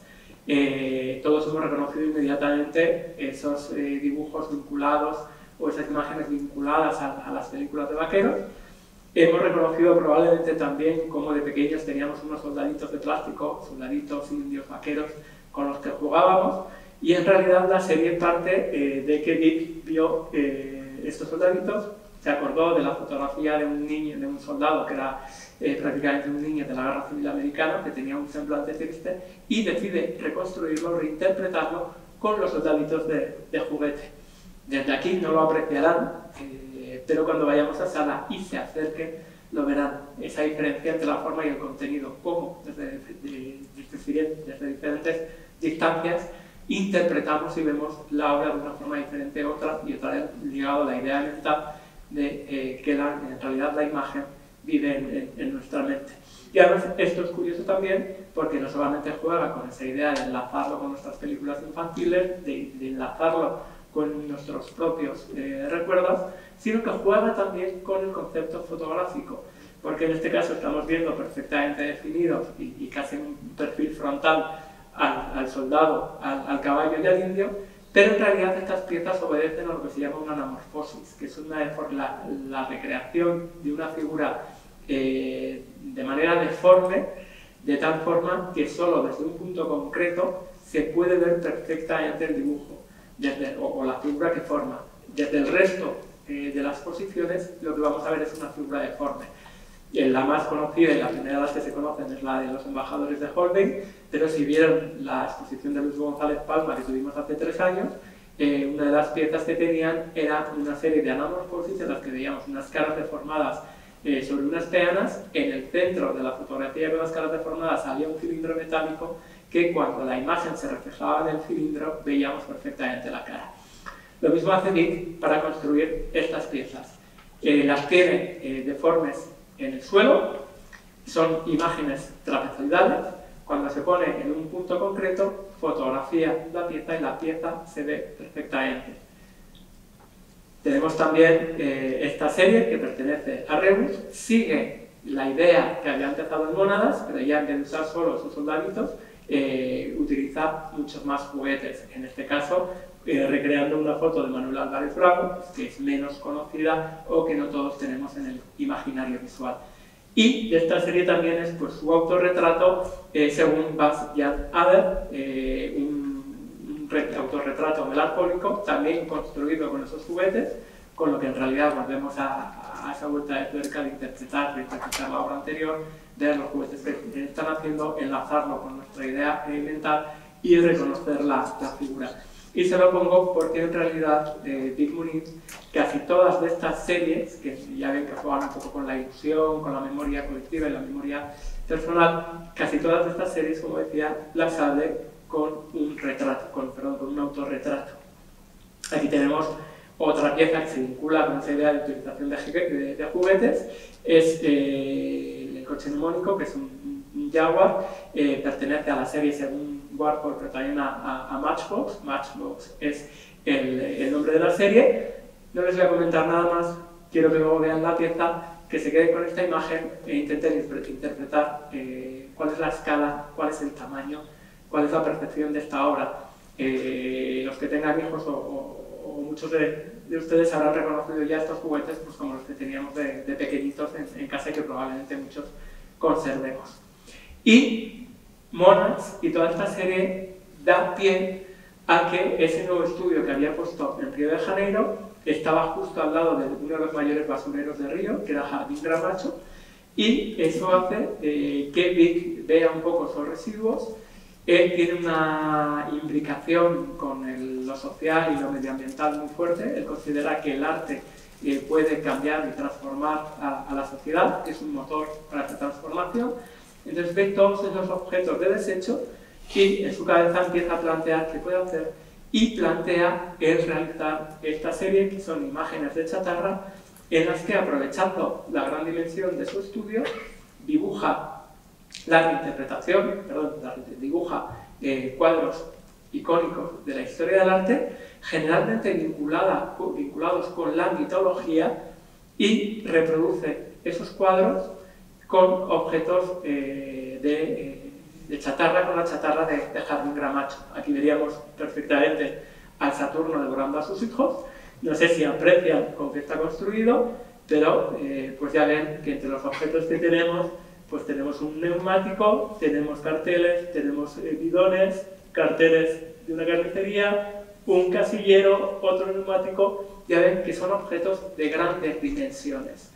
Eh, todos hemos reconocido inmediatamente esos eh, dibujos vinculados o esas imágenes vinculadas a, a las películas de vaqueros. Hemos reconocido probablemente también cómo de pequeños teníamos unos soldaditos de plástico, soldaditos indios vaqueros con los que jugábamos, y en realidad la serie parte eh, de que Vic vio eh, estos soldaditos, se acordó de la fotografía de un niño, de un soldado que era eh, prácticamente un niño de la Guerra Civil Americana, que tenía un semblante triste, y decide reconstruirlo, reinterpretarlo con los soldaditos de, de juguete. Desde aquí no lo apreciarán, eh, pero cuando vayamos a sala y se acerquen, lo verán, esa diferencia entre la forma y el contenido, cómo desde, de, desde, desde diferentes distancias interpretamos y vemos la obra de una forma diferente a otra, y otra vez ligado a la idea mental de eh, que la, en realidad la imagen vive en, en, en nuestra mente. Y además esto es curioso también porque no solamente juega con esa idea de enlazarlo con nuestras películas infantiles, de, de enlazarlo con nuestros propios eh, recuerdos, sino que juega también con el concepto fotográfico, porque en este caso estamos viendo perfectamente definidos y, y casi un perfil frontal al, al soldado, al, al caballo y al indio, pero en realidad estas piezas obedecen a lo que se llama una anamorfosis, que es una, la, la recreación de una figura eh, de manera deforme, de tal forma que solo desde un punto concreto se puede ver perfectamente el dibujo desde, o, o la figura que forma. Desde el resto eh, de las posiciones lo que vamos a ver es una figura deforme. La más conocida y la primera de las que se conocen es la de los embajadores de Holbein, pero si vieron la exposición de Luis González Palma que tuvimos hace tres años, eh, una de las piezas que tenían era una serie de anamorfosis en las que veíamos unas caras deformadas eh, sobre unas peanas. En el centro de la fotografía con las caras deformadas había un cilindro metálico que cuando la imagen se reflejaba en el cilindro veíamos perfectamente la cara. Lo mismo hace Vic para construir estas piezas. Eh, las tiene eh, deformes en el suelo, son imágenes trapezoidales. Cuando se pone en un punto concreto, fotografía la pieza y la pieza se ve perfectamente. Tenemos también eh, esta serie que pertenece a Rebus, sigue la idea que había empezado en Mónadas, pero ya en vez de usar solo esos soldaditos, eh, utiliza muchos más juguetes. En este caso, eh, recreando una foto de Manuel Álvarez Bravo, que es menos conocida o que no todos tenemos en el imaginario visual. Y de esta serie también es pues, su autorretrato, eh, según Bas Jan Ader, eh, un, un autorretrato melancólico, también construido con esos juguetes, con lo que en realidad volvemos a, a esa vuelta de tuerca de interpretar, de interpretar la obra anterior, ver los juguetes que están haciendo, enlazarlo con nuestra idea mental y reconocer la, la figura. Y se lo pongo porque en realidad eh, Vic Muniz, casi todas de estas series, que ya ven que juegan un poco con la ilusión, con la memoria colectiva y la memoria personal, casi todas de estas series, como decía, las hace con un retrato, con, perdón, con un autorretrato. Aquí tenemos otra pieza que se vincula con esa idea de utilización de, de, de juguetes, es eh, el coche neumónico, que es un, un Jaguar, eh, pertenece a la serie según Warhol, pero también a, a, a Matchbox. Matchbox es el, el nombre de la serie. No les voy a comentar nada más, quiero que luego vean la pieza, que se queden con esta imagen e intenten interpretar eh, cuál es la escala, cuál es el tamaño, cuál es la percepción de esta obra. Eh, los que tengan hijos o, o, o muchos de, de ustedes habrán reconocido ya estos juguetes pues, como los que teníamos de, de pequeñitos en, en casa y que probablemente muchos conservemos. Y Monas y toda esta serie da pie a que ese nuevo estudio que había puesto en Río de Janeiro estaba justo al lado de uno de los mayores basureros de Río, que era Jardín Gramacho, y eso hace eh, que Vic vea un poco esos residuos. Él tiene una imbricación con el, lo social y lo medioambiental muy fuerte. Él considera que el arte eh, puede cambiar y transformar a, a la sociedad, que es un motor para esta transformación. Entonces ve todos esos objetos de desecho y en su cabeza empieza a plantear qué puede hacer y plantea el realizar esta serie, que son imágenes de chatarra, en las que, aprovechando la gran dimensión de su estudio, dibuja la reinterpretación, perdón, dibuja eh, cuadros icónicos de la historia del arte, generalmente vinculada, vinculados con la mitología, y reproduce esos cuadros con objetos eh, de, eh, de chatarra, con la chatarra de, de Jardín Gramacho. Aquí veríamos perfectamente al Saturno devorando a sus hijos. No sé si aprecian con qué está construido, pero eh, pues ya ven que entre los objetos que tenemos, pues tenemos un neumático, tenemos carteles, tenemos eh, bidones, carteles de una carnicería, un casillero, otro neumático. Ya ven que son objetos de grandes dimensiones.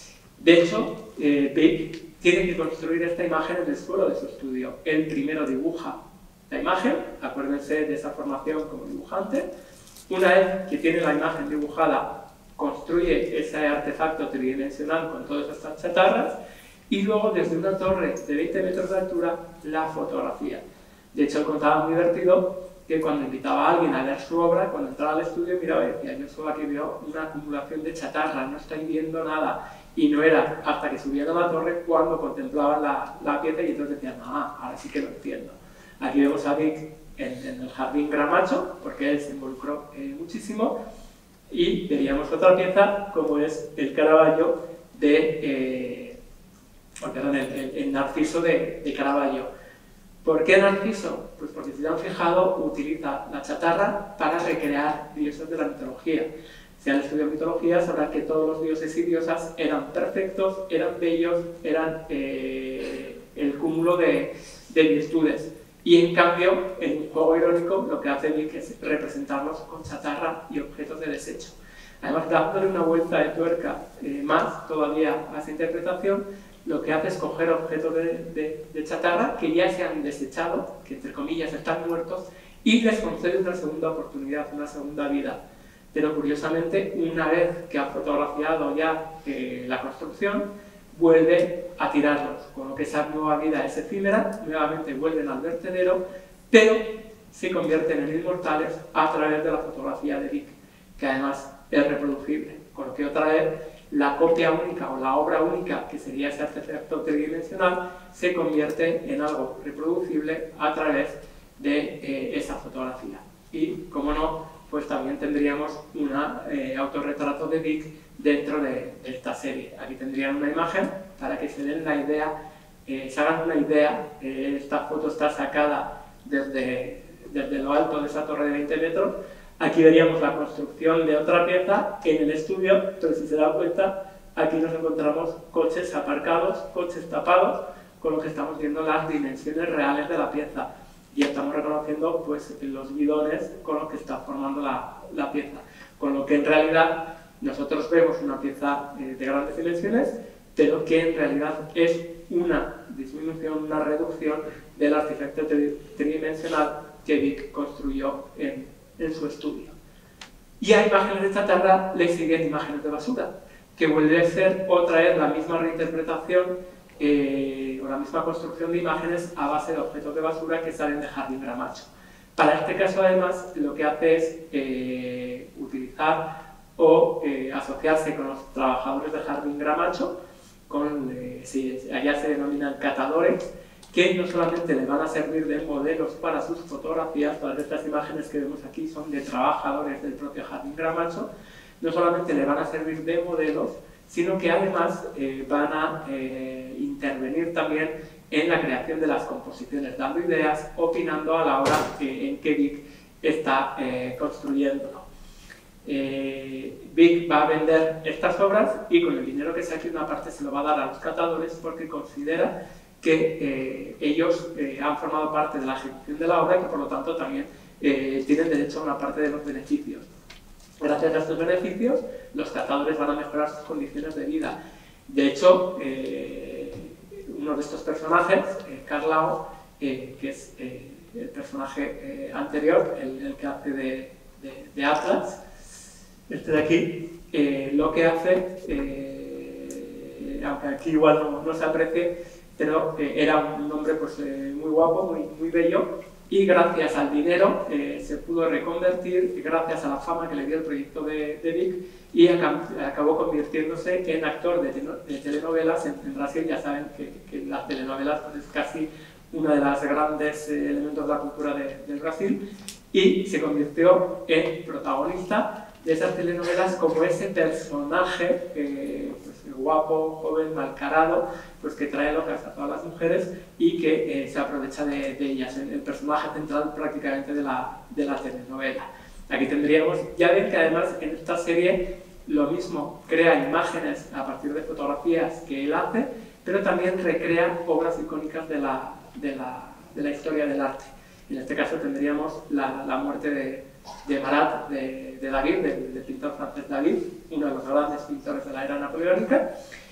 De hecho, eh, Vic tiene que construir esta imagen en el suelo de su estudio. Él primero dibuja la imagen, acuérdense de esa formación como dibujante. Una vez que tiene la imagen dibujada, construye ese artefacto tridimensional con todas estas chatarras y luego desde una torre de veinte metros de altura la fotografía. De hecho, él contaba muy divertido que cuando invitaba a alguien a ver su obra, cuando entraba al estudio miraba y decía: yo solo aquí veo una acumulación de chatarra, no estoy viendo nada. Y no era hasta que subían a la torre cuando contemplaban la, la pieza y entonces decían: ah, ahora sí que lo entiendo. Aquí vemos a Vic en, en el jardín Gramacho, porque él se involucró eh, muchísimo, y veríamos otra pieza como es el Caravaggio de, eh, oh, perdón, el, el, el Narciso de, de Caravaggio. ¿Por qué Narciso? Pues porque si se han fijado, utiliza la chatarra para recrear dioses de la mitología. Si han estudiado mitología, sabrán que todos los dioses y diosas eran perfectos, eran bellos, eran eh, el cúmulo de, de virtudes. Y en cambio, en un juego irónico, lo que hace Vic es representarlos con chatarra y objetos de desecho. Además, dándole una vuelta de tuerca eh, más todavía a esa interpretación, lo que hace es coger objetos de, de, de chatarra que ya se han desechado, que entre comillas están muertos, y les concede una segunda oportunidad, una segunda vida. Pero curiosamente, una vez que ha fotografiado ya eh, la construcción, vuelve a tirarlos, con lo que esa nueva vida es efímera, nuevamente vuelven al vertedero, pero se convierten en inmortales a través de la fotografía de Vic, que además es reproducible, con lo que otra vez la copia única o la obra única, que sería ese artefacto tridimensional, se convierte en algo reproducible a través de eh, esa fotografía. Y, como no, pues también tendríamos un eh, autorretrato de Vic dentro de, de esta serie. Aquí tendrían una imagen para que se den la idea, eh, se hagan una idea. Eh, esta foto está sacada desde, desde lo alto de esa torre de veinte metros. Aquí veríamos la construcción de otra pieza en el estudio, pero si se dan cuenta, aquí nos encontramos coches aparcados, coches tapados, con lo que estamos viendo las dimensiones reales de la pieza. Y estamos reconociendo pues, los bidones con los que está formando la, la pieza. Con lo que en realidad nosotros vemos una pieza eh, de grandes dimensiones, pero que en realidad es una disminución, una reducción del artefacto tridimensional que Vic construyó en, en su estudio. Y a imágenes de chatarra le siguen imágenes de basura, que vuelve a ser otra vez la misma reinterpretación Eh, o la misma construcción de imágenes a base de objetos de basura que salen de Jardín Gramacho. Para este caso, además, lo que hace es eh, utilizar o eh, asociarse con los trabajadores de Jardín Gramacho, con, eh, sí, allá se denominan catadores, que no solamente le van a servir de modelos para sus fotografías, todas estas imágenes que vemos aquí son de trabajadores del propio Jardín Gramacho, no solamente le van a servir de modelos, sino que además eh, van a eh, intervenir también en la creación de las composiciones, dando ideas, opinando a la hora eh, en que Vic está eh, construyéndolo. Eh, Vic va a vender estas obras y con el dinero que saque una parte se lo va a dar a los catadores porque considera que eh, ellos eh, han formado parte de la ejecución de la obra y que por lo tanto también eh, tienen derecho a una parte de los beneficios. Gracias a estos beneficios, los catadores van a mejorar sus condiciones de vida. De hecho, eh, uno de estos personajes, eh, Carlao, eh, que es eh, el personaje eh, anterior, el, el que hace de, de, de Atlas, este de aquí, eh, lo que hace, eh, aunque aquí igual no, no se aprecie, pero eh, era un hombre pues, eh, muy guapo, muy, muy bello, y gracias al dinero eh, se pudo reconvertir, gracias a la fama que le dio el proyecto de, de Vic, y acabó convirtiéndose en actor de, de telenovelas. En, en Brasil ya saben que, que las telenovelas pues, es casi uno de los grandes eh, elementos de la cultura de, del Brasil, y se convirtió en protagonista de esas telenovelas como ese personaje eh, pues, guapo, joven, malcarado, pues que trae locas a todas las mujeres y que eh, se aprovecha de, de ellas, el, el personaje central prácticamente de la, de la telenovela. Aquí tendríamos, ya ven que además en esta serie lo mismo, crea imágenes a partir de fotografías que él hace, pero también recrea obras icónicas de la, de la, de la historia del arte. En este caso tendríamos la, la muerte de, de Marat, de, de David, del, del pintor francés David, uno de los grandes pintores de la era napoleónica,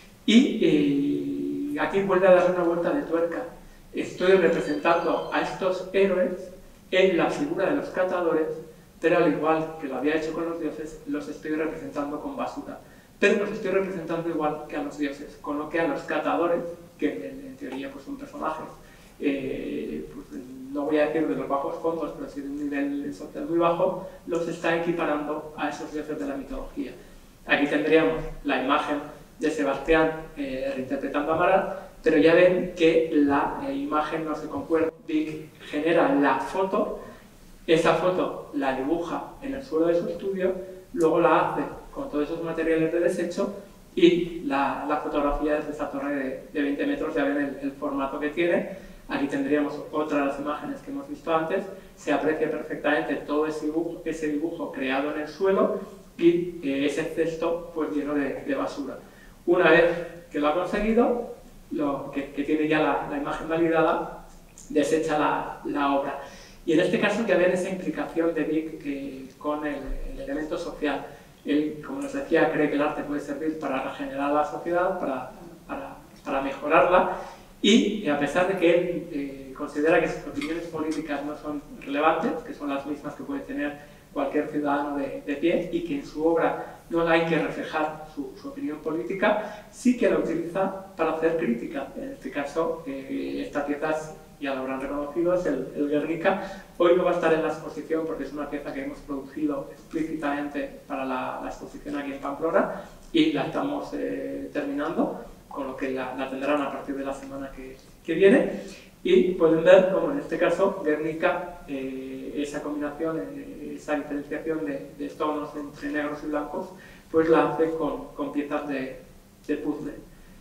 y eh, aquí vuelve a darle una vuelta de tuerca. Estoy representando a estos héroes en la figura de los catadores, pero al igual que lo había hecho con los dioses, los estoy representando con basura. Pero los estoy representando igual que a los dioses, con lo que a los catadores, que en, en teoría pues, son personajes, eh, pues, no voy a decir de los bajos fondos, pero sí de un nivel social muy bajo, los está equiparando a esos dioses de la mitología. Aquí tendríamos la imagen de Sebastián eh, reinterpretando a Marat, pero ya ven que la eh, imagen no se concuerda. Vic genera la foto esa foto la dibuja en el suelo de su estudio, luego la hace con todos esos materiales de desecho y la, la fotografía desde esa torre de, de veinte metros, ya ven el, el formato que tiene. Aquí tendríamos otra de las imágenes que hemos visto antes, se aprecia perfectamente todo ese dibujo, ese dibujo creado en el suelo y eh, ese cesto pues lleno de, de basura. Una vez que lo ha conseguido, lo, que, que tiene ya la, la imagen validada, desecha la, la obra. Y en este caso ya ven esa implicación de Vic eh, con el, el elemento social. Él, como les decía, cree que el arte puede servir para regenerar la sociedad, para, para, para mejorarla, y a pesar de que él eh, considera que sus opiniones políticas no son relevantes, que son las mismas que puede tener cualquier ciudadano de, de pie, y que en su obra no hay que reflejar su, su opinión política, sí que la utiliza para hacer crítica. En este caso, eh, esta pieza, ya lo habrán reconocido, es el, el Guernica. Hoy no va a estar en la exposición porque es una pieza que hemos producido explícitamente para la, la exposición aquí en Pamplona y la estamos eh, terminando, con lo que la, la tendrán a partir de la semana que, que viene. Y pueden ver cómo en este caso Guernica, eh, esa combinación, eh, esa diferenciación de, de tonos entre negros y blancos, pues la hace con, con piezas de, de puzzle.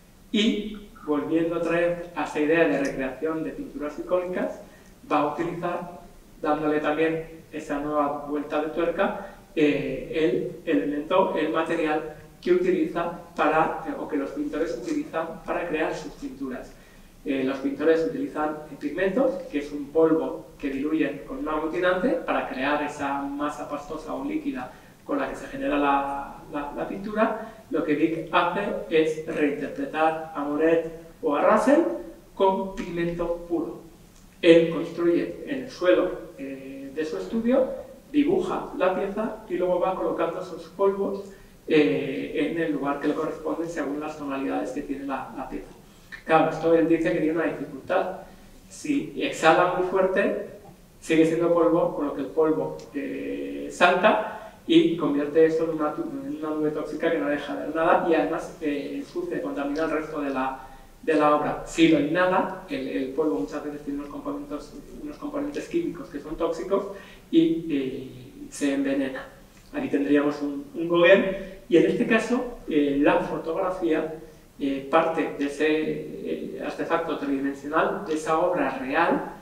Y volviendo a traer a esa idea de recreación de pinturas icónicas, va a utilizar, dándole también esa nueva vuelta de tuerca, eh, el elemento, el material que utiliza para, o que los pintores utilizan para crear sus pinturas. Eh, los pintores utilizan pigmentos, que es un polvo que diluyen con un aglutinante para crear esa masa pastosa o líquida con la que se genera la, la, la pintura. Lo que Vic hace es reinterpretar a Monet o a Russell con pigmento puro. Él construye en el suelo eh, de su estudio, dibuja la pieza y luego va colocando esos polvos eh, en el lugar que le corresponde según las tonalidades que tiene la, la pieza. Claro, esto él dice que tiene una dificultad. Si exhala muy fuerte, sigue siendo polvo, con lo que el polvo eh, salta y convierte eso en una, en una nube tóxica que no deja ver nada y además eh, ensucia y contamina el resto de la, de la obra. Si lo inhala, el, el polvo muchas veces tiene unos componentes, unos componentes químicos que son tóxicos y eh, se envenena. Aquí tendríamos un, un Gauguin y en este caso eh, la fotografía eh, parte de ese eh, artefacto tridimensional, de esa obra real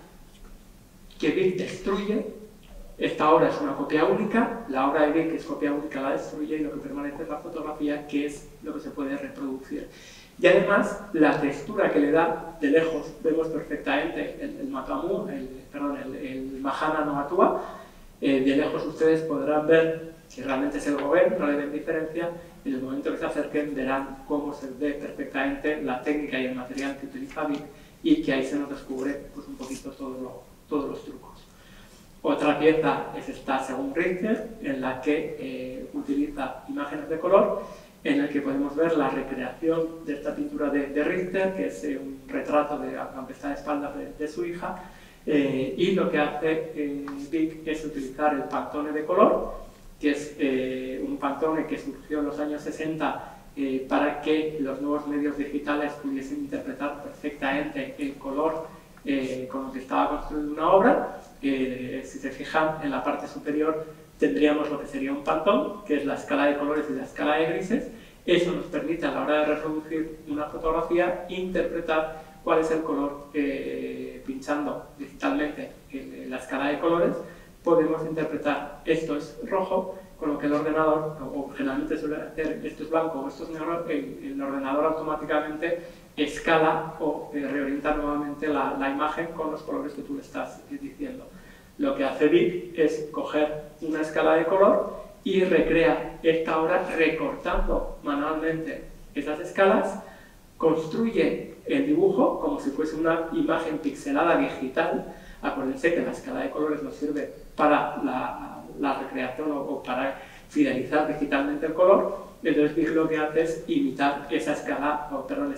que Vic destruye. Esta obra es una copia única, la obra de Vic es copia única, la destruye y lo que permanece es la fotografía, que es lo que se puede reproducir. Y además, la textura que le da, de lejos vemos perfectamente el, el Matamu, el, perdón, el, el Mahana no Atua. Eh, de lejos ustedes podrán ver si realmente es el Gauguin, no le ven diferencia. En el momento que se acerquen verán cómo se ve perfectamente la técnica y el material que utiliza Vic y que ahí se nos descubre pues, un poquito todo lo, todos los trucos. Otra pieza es esta según Richter, en la que eh, utiliza imágenes de color, en el que podemos ver la recreación de esta pintura de, de Richter, que es eh, un retrato, de, aunque está de espaldas, de, de su hija, eh, y lo que hace eh, Vic es utilizar el Pantone de color, que es eh, un Pantone que surgió en los años sesenta eh, para que los nuevos medios digitales pudiesen interpretar perfectamente el color eh, con el que estaba construida una obra. Eh, si se fijan, en la parte superior tendríamos lo que sería un Pantone, que es la escala de colores y la escala de grises. Eso nos permite, a la hora de reproducir una fotografía, interpretar cuál es el color eh, pinchando digitalmente en la escala de colores. Podemos interpretar esto es rojo, con lo que el ordenador, o generalmente suele hacer esto es blanco o esto es negro, el, el ordenador automáticamente escala o eh, reorienta nuevamente la, la imagen con los colores que tú le estás eh, diciendo. Lo que hace Vic es coger una escala de color y recrea esta obra recortando manualmente esas escalas, construye el dibujo como si fuese una imagen pixelada digital. Acuérdense que la escala de colores nos sirve para la, la recreación o, o para fidelizar digitalmente el color. Entonces Vic lo que hace es imitar esa escala, o perdón,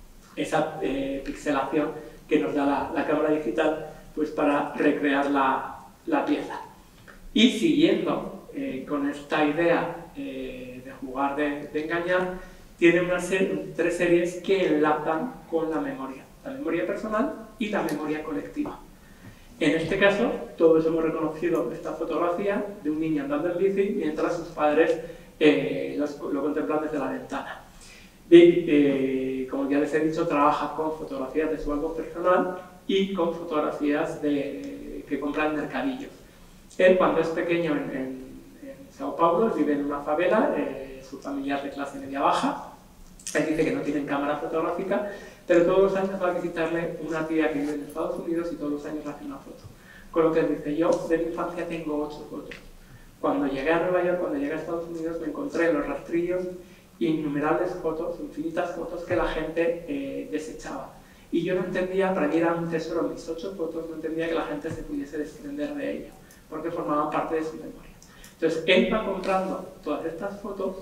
esa eh, pixelación que nos da la, la cámara digital pues para recrear la, la pieza. Y siguiendo eh, con esta idea eh, de jugar, de, de engañar, tiene una serie, tres series que enlazan con la memoria, la memoria personal y la memoria colectiva. En este caso, todos hemos reconocido esta fotografía de un niño andando en bici mientras sus padres eh, los, lo contemplan desde la ventana. Vic, eh, como ya les he dicho, trabaja con fotografías de su álbum personal y con fotografías de, que compra en mercadillos. Él, cuando es pequeño en, en, en Sao Paulo, vive en una favela, eh, su familia es de clase media-baja. Él dice que no tienen cámara fotográfica, pero todos los años va a visitarle una tía que vive en Estados Unidos y todos los años le hace una foto. Con lo que él dice, yo de mi infancia tengo ocho fotos. Cuando llegué a Nueva York, cuando llegué a Estados Unidos, me encontré en los rastrillos innumerables fotos, infinitas fotos que la gente eh, desechaba. Y yo no entendía, para mí era un tesoro mis ocho fotos, no entendía que la gente se pudiese desprender de ello, porque formaban parte de su memoria. Entonces, él va comprando todas estas fotos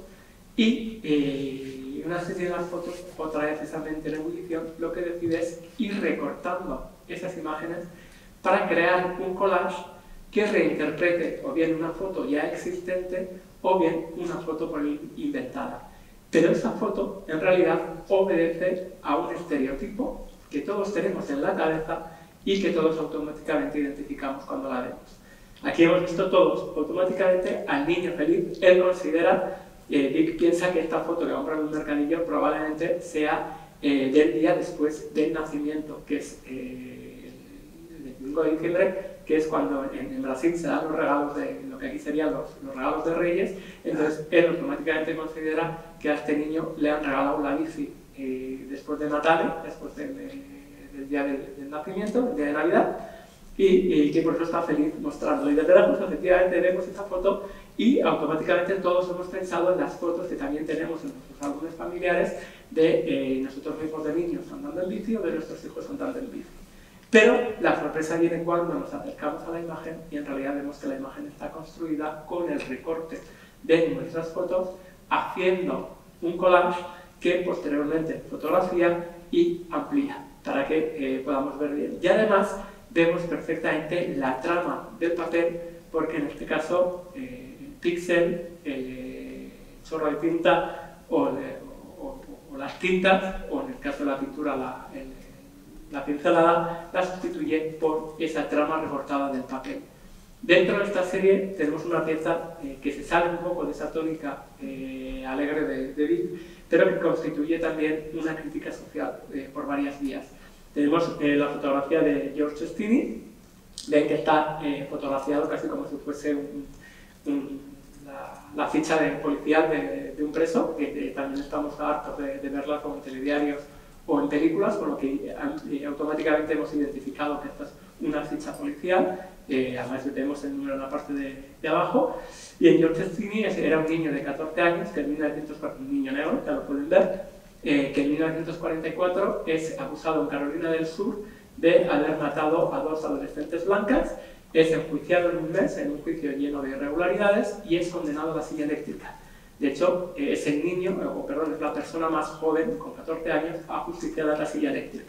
y eh, una serie de las fotos, otra vez precisamente en ebullición, lo que decide es ir recortando esas imágenes para crear un collage que reinterprete o bien una foto ya existente o bien una foto por él inventada. Pero esa foto, en realidad, obedece a un estereotipo que todos tenemos en la cabeza y que todos automáticamente identificamos cuando la vemos. Aquí hemos visto todos automáticamente al niño feliz. Él considera, eh, Vic piensa que esta foto que compra en un mercadillo probablemente sea eh, del día después del nacimiento, que es eh, el veinticinco de diciembre, que es cuando en, en Brasil se dan los regalos de lo que aquí serían los, los regalos de Reyes. Entonces él automáticamente considera que a este niño le han regalado la bici eh, después de Natal, después del, del día del, del nacimiento, del día de Navidad, y, y que por eso está feliz mostrándolo. Y desde la pues, efectivamente vemos esta foto y automáticamente todos hemos pensado en las fotos que también tenemos en nuestros álbumes familiares de eh, nosotros mismos de niños andando en bici o de nuestros hijos andando en bici. Pero la sorpresa viene cuando nos acercamos a la imagen y en realidad vemos que la imagen está construida con el recorte de nuestras fotos, haciendo un collage que posteriormente fotografía y amplía para que eh, podamos ver bien. Y además vemos perfectamente la trama del papel, porque en este caso eh, el píxel, el eh, chorro de tinta o, de, o, o, o las tintas, o en el caso de la pintura la, el, la pincelada, la sustituye por esa trama recortada del papel. Dentro de esta serie tenemos una pieza eh, que se sale un poco de esa tónica eh, alegre de, de Vic, pero que constituye también una crítica social eh, por varias vías. Tenemos eh, la fotografía de George Stinney, de que está eh, fotografiado casi como si fuese un, un, la, la ficha de policial de, de un preso, que, que también estamos hartos de, de verla como en telediarios o en películas, con lo que eh, automáticamente hemos identificado que esta es una ficha policial. Eh, además vemos el número en la parte de, de abajo. Y en George Stinney era un niño de catorce años, que en mil novecientos cuarenta, un niño negro, ya lo pueden ver, eh, que en mil novecientos cuarenta y cuatro es acusado en Carolina del Sur de haber matado a dos adolescentes blancas, es enjuiciado en un mes, en un juicio lleno de irregularidades, y es condenado a la silla eléctrica. De hecho, eh, es el niño, o perdón, es la persona más joven, con catorce años, ajusticiada a la silla eléctrica.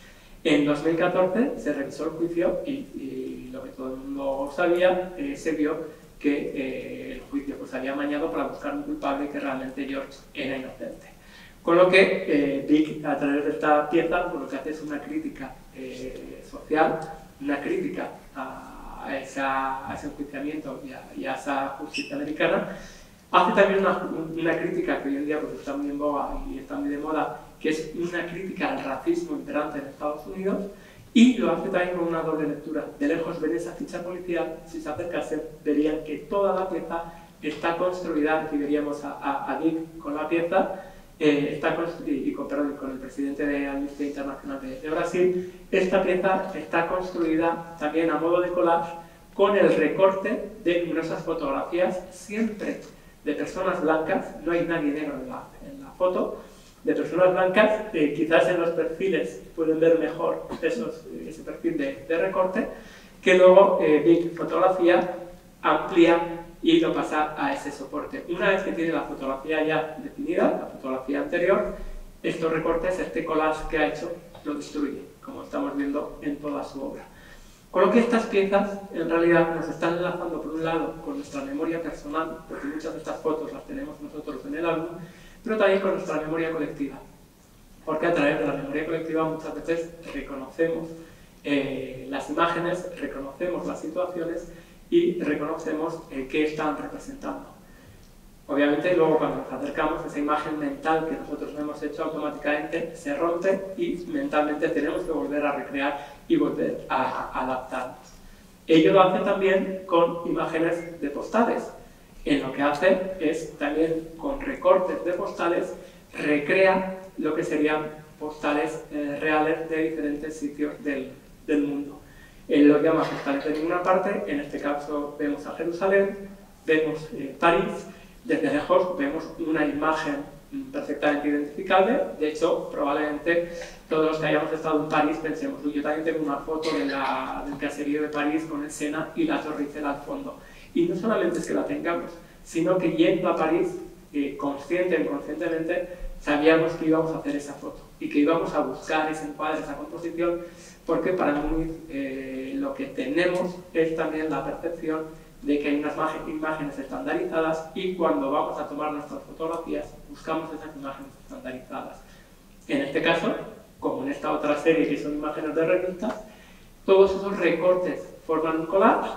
En dos mil catorce se revisó el juicio y, y lo que todo el mundo sabía, eh, se vio que eh, el juicio pues, había amañado para buscar un culpable, que realmente George era inocente. Con lo que eh, Vic, a través de esta pieza, pues, lo que hace es una crítica eh, social, una crítica a, a, esa, a ese enjuiciamiento y a, y a esa justicia americana. Hace también una, una crítica que hoy en día pues, está muy en boga y está muy de moda, que es una crítica al racismo imperante en Estados Unidos, y lo hace también con una doble lectura. De lejos ven esa ficha policial, si se acercasen verían que toda la pieza está construida, aquí veríamos a, a, a Dick con la pieza, eh, está y con, perdón, con el presidente de Amnistía Internacional de, de Brasil. Esta pieza está construida también a modo de collage con el recorte de numerosas fotografías, siempre de personas blancas, no hay nadie negro en la, en la foto, de personas blancas, eh, quizás en los perfiles pueden ver mejor esos, ese perfil de, de recorte, que luego eh, Vic fotografía, amplía y lo pasa a ese soporte. Una vez que tiene la fotografía ya definida, la fotografía anterior, estos recortes, este collage que ha hecho, lo destruye, como estamos viendo en toda su obra. Con lo que estas piezas, en realidad, nos están enlazando, por un lado, con nuestra memoria personal, porque muchas de estas fotos las tenemos nosotros en el álbum, pero también con nuestra memoria colectiva. Porque a través de la memoria colectiva muchas veces reconocemos eh, las imágenes, reconocemos las situaciones y reconocemos eh, qué están representando. Obviamente, luego cuando nos acercamos, esa imagen mental que nosotros no hemos hecho automáticamente se rompe y mentalmente tenemos que volver a recrear y volver a, a adaptarnos. Ello lo hace también con imágenes de postales. En lo que hace es también con recortes de postales, recrea lo que serían postales eh, reales de diferentes sitios del, del mundo. Él lo llama postales de ninguna parte, en este caso vemos a Jerusalén, vemos eh, París. Desde lejos vemos una imagen perfectamente identificable. De hecho, probablemente todos los que hayamos estado en París pensemos, uy, yo también tengo una foto de la, del caserío de París con el Sena y la Torre Eiffel al fondo. Y no solamente es que la tengamos, sino que yendo a París, eh, consciente o inconscientemente, sabíamos que íbamos a hacer esa foto y que íbamos a buscar ese encuadre, esa composición, porque para Muniz eh, lo que tenemos es también la percepción de que hay unas imágenes estandarizadas y cuando vamos a tomar nuestras fotografías buscamos esas imágenes estandarizadas. En este caso, como en esta otra serie que son imágenes de revistas, todos esos recortes forman un collage.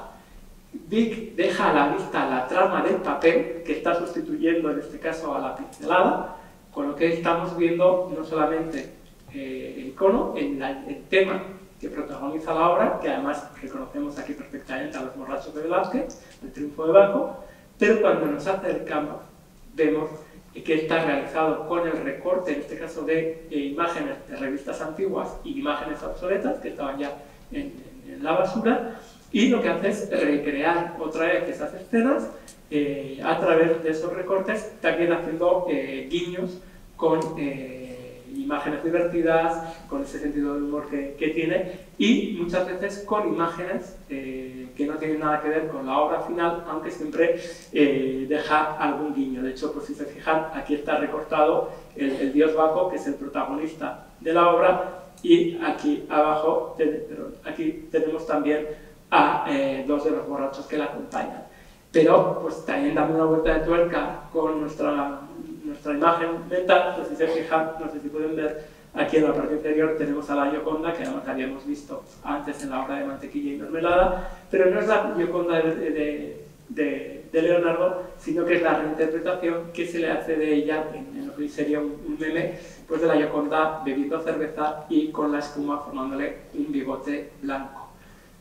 Vic deja a la vista la trama del papel, que está sustituyendo en este caso a la pincelada, con lo que estamos viendo no solamente eh, el icono, el, el tema que protagoniza la obra, que además reconocemos aquí perfectamente a los borrachos de Velázquez, el triunfo de Baco, pero cuando nos acercamos vemos que está realizado con el recorte, en este caso de eh, imágenes de revistas antiguas y imágenes obsoletas que estaban ya en, en, en la basura, y lo que hace es recrear otra vez esas escenas eh, a través de esos recortes, también haciendo eh, guiños con eh, imágenes divertidas, con ese sentido del humor que, que tiene, y muchas veces con imágenes eh, que no tienen nada que ver con la obra final, aunque siempre eh, deja algún guiño. De hecho, pues si se fijan, aquí está recortado el, el dios Baco, que es el protagonista de la obra, y aquí abajo, pero aquí tenemos también a eh, dos de los borrachos que la acompañan. Pero, pues también dando una vuelta de tuerca con nuestra nuestra imagen mental, pues si se fijan, no sé si pueden ver, aquí en la parte inferior tenemos a la Gioconda, que además habíamos visto antes en la obra de Mantequilla y Mermelada, pero no es la Gioconda de, de, de, de Leonardo, sino que es la reinterpretación que se le hace de ella, en, en lo que sería un, un meme, pues de la Gioconda bebiendo cerveza y con la espuma formándole un bigote blanco.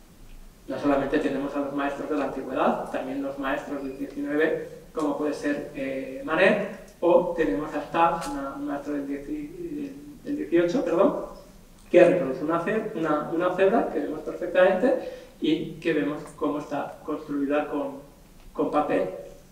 No solamente tenemos a los maestros de la antigüedad, también los maestros del diecinueve, como puede ser eh, Manet, o tenemos hasta una, un maestro del, dieci, del dieciocho, perdón, que reproduce una, una, una cebra que vemos perfectamente y que vemos cómo está construida con, con papel.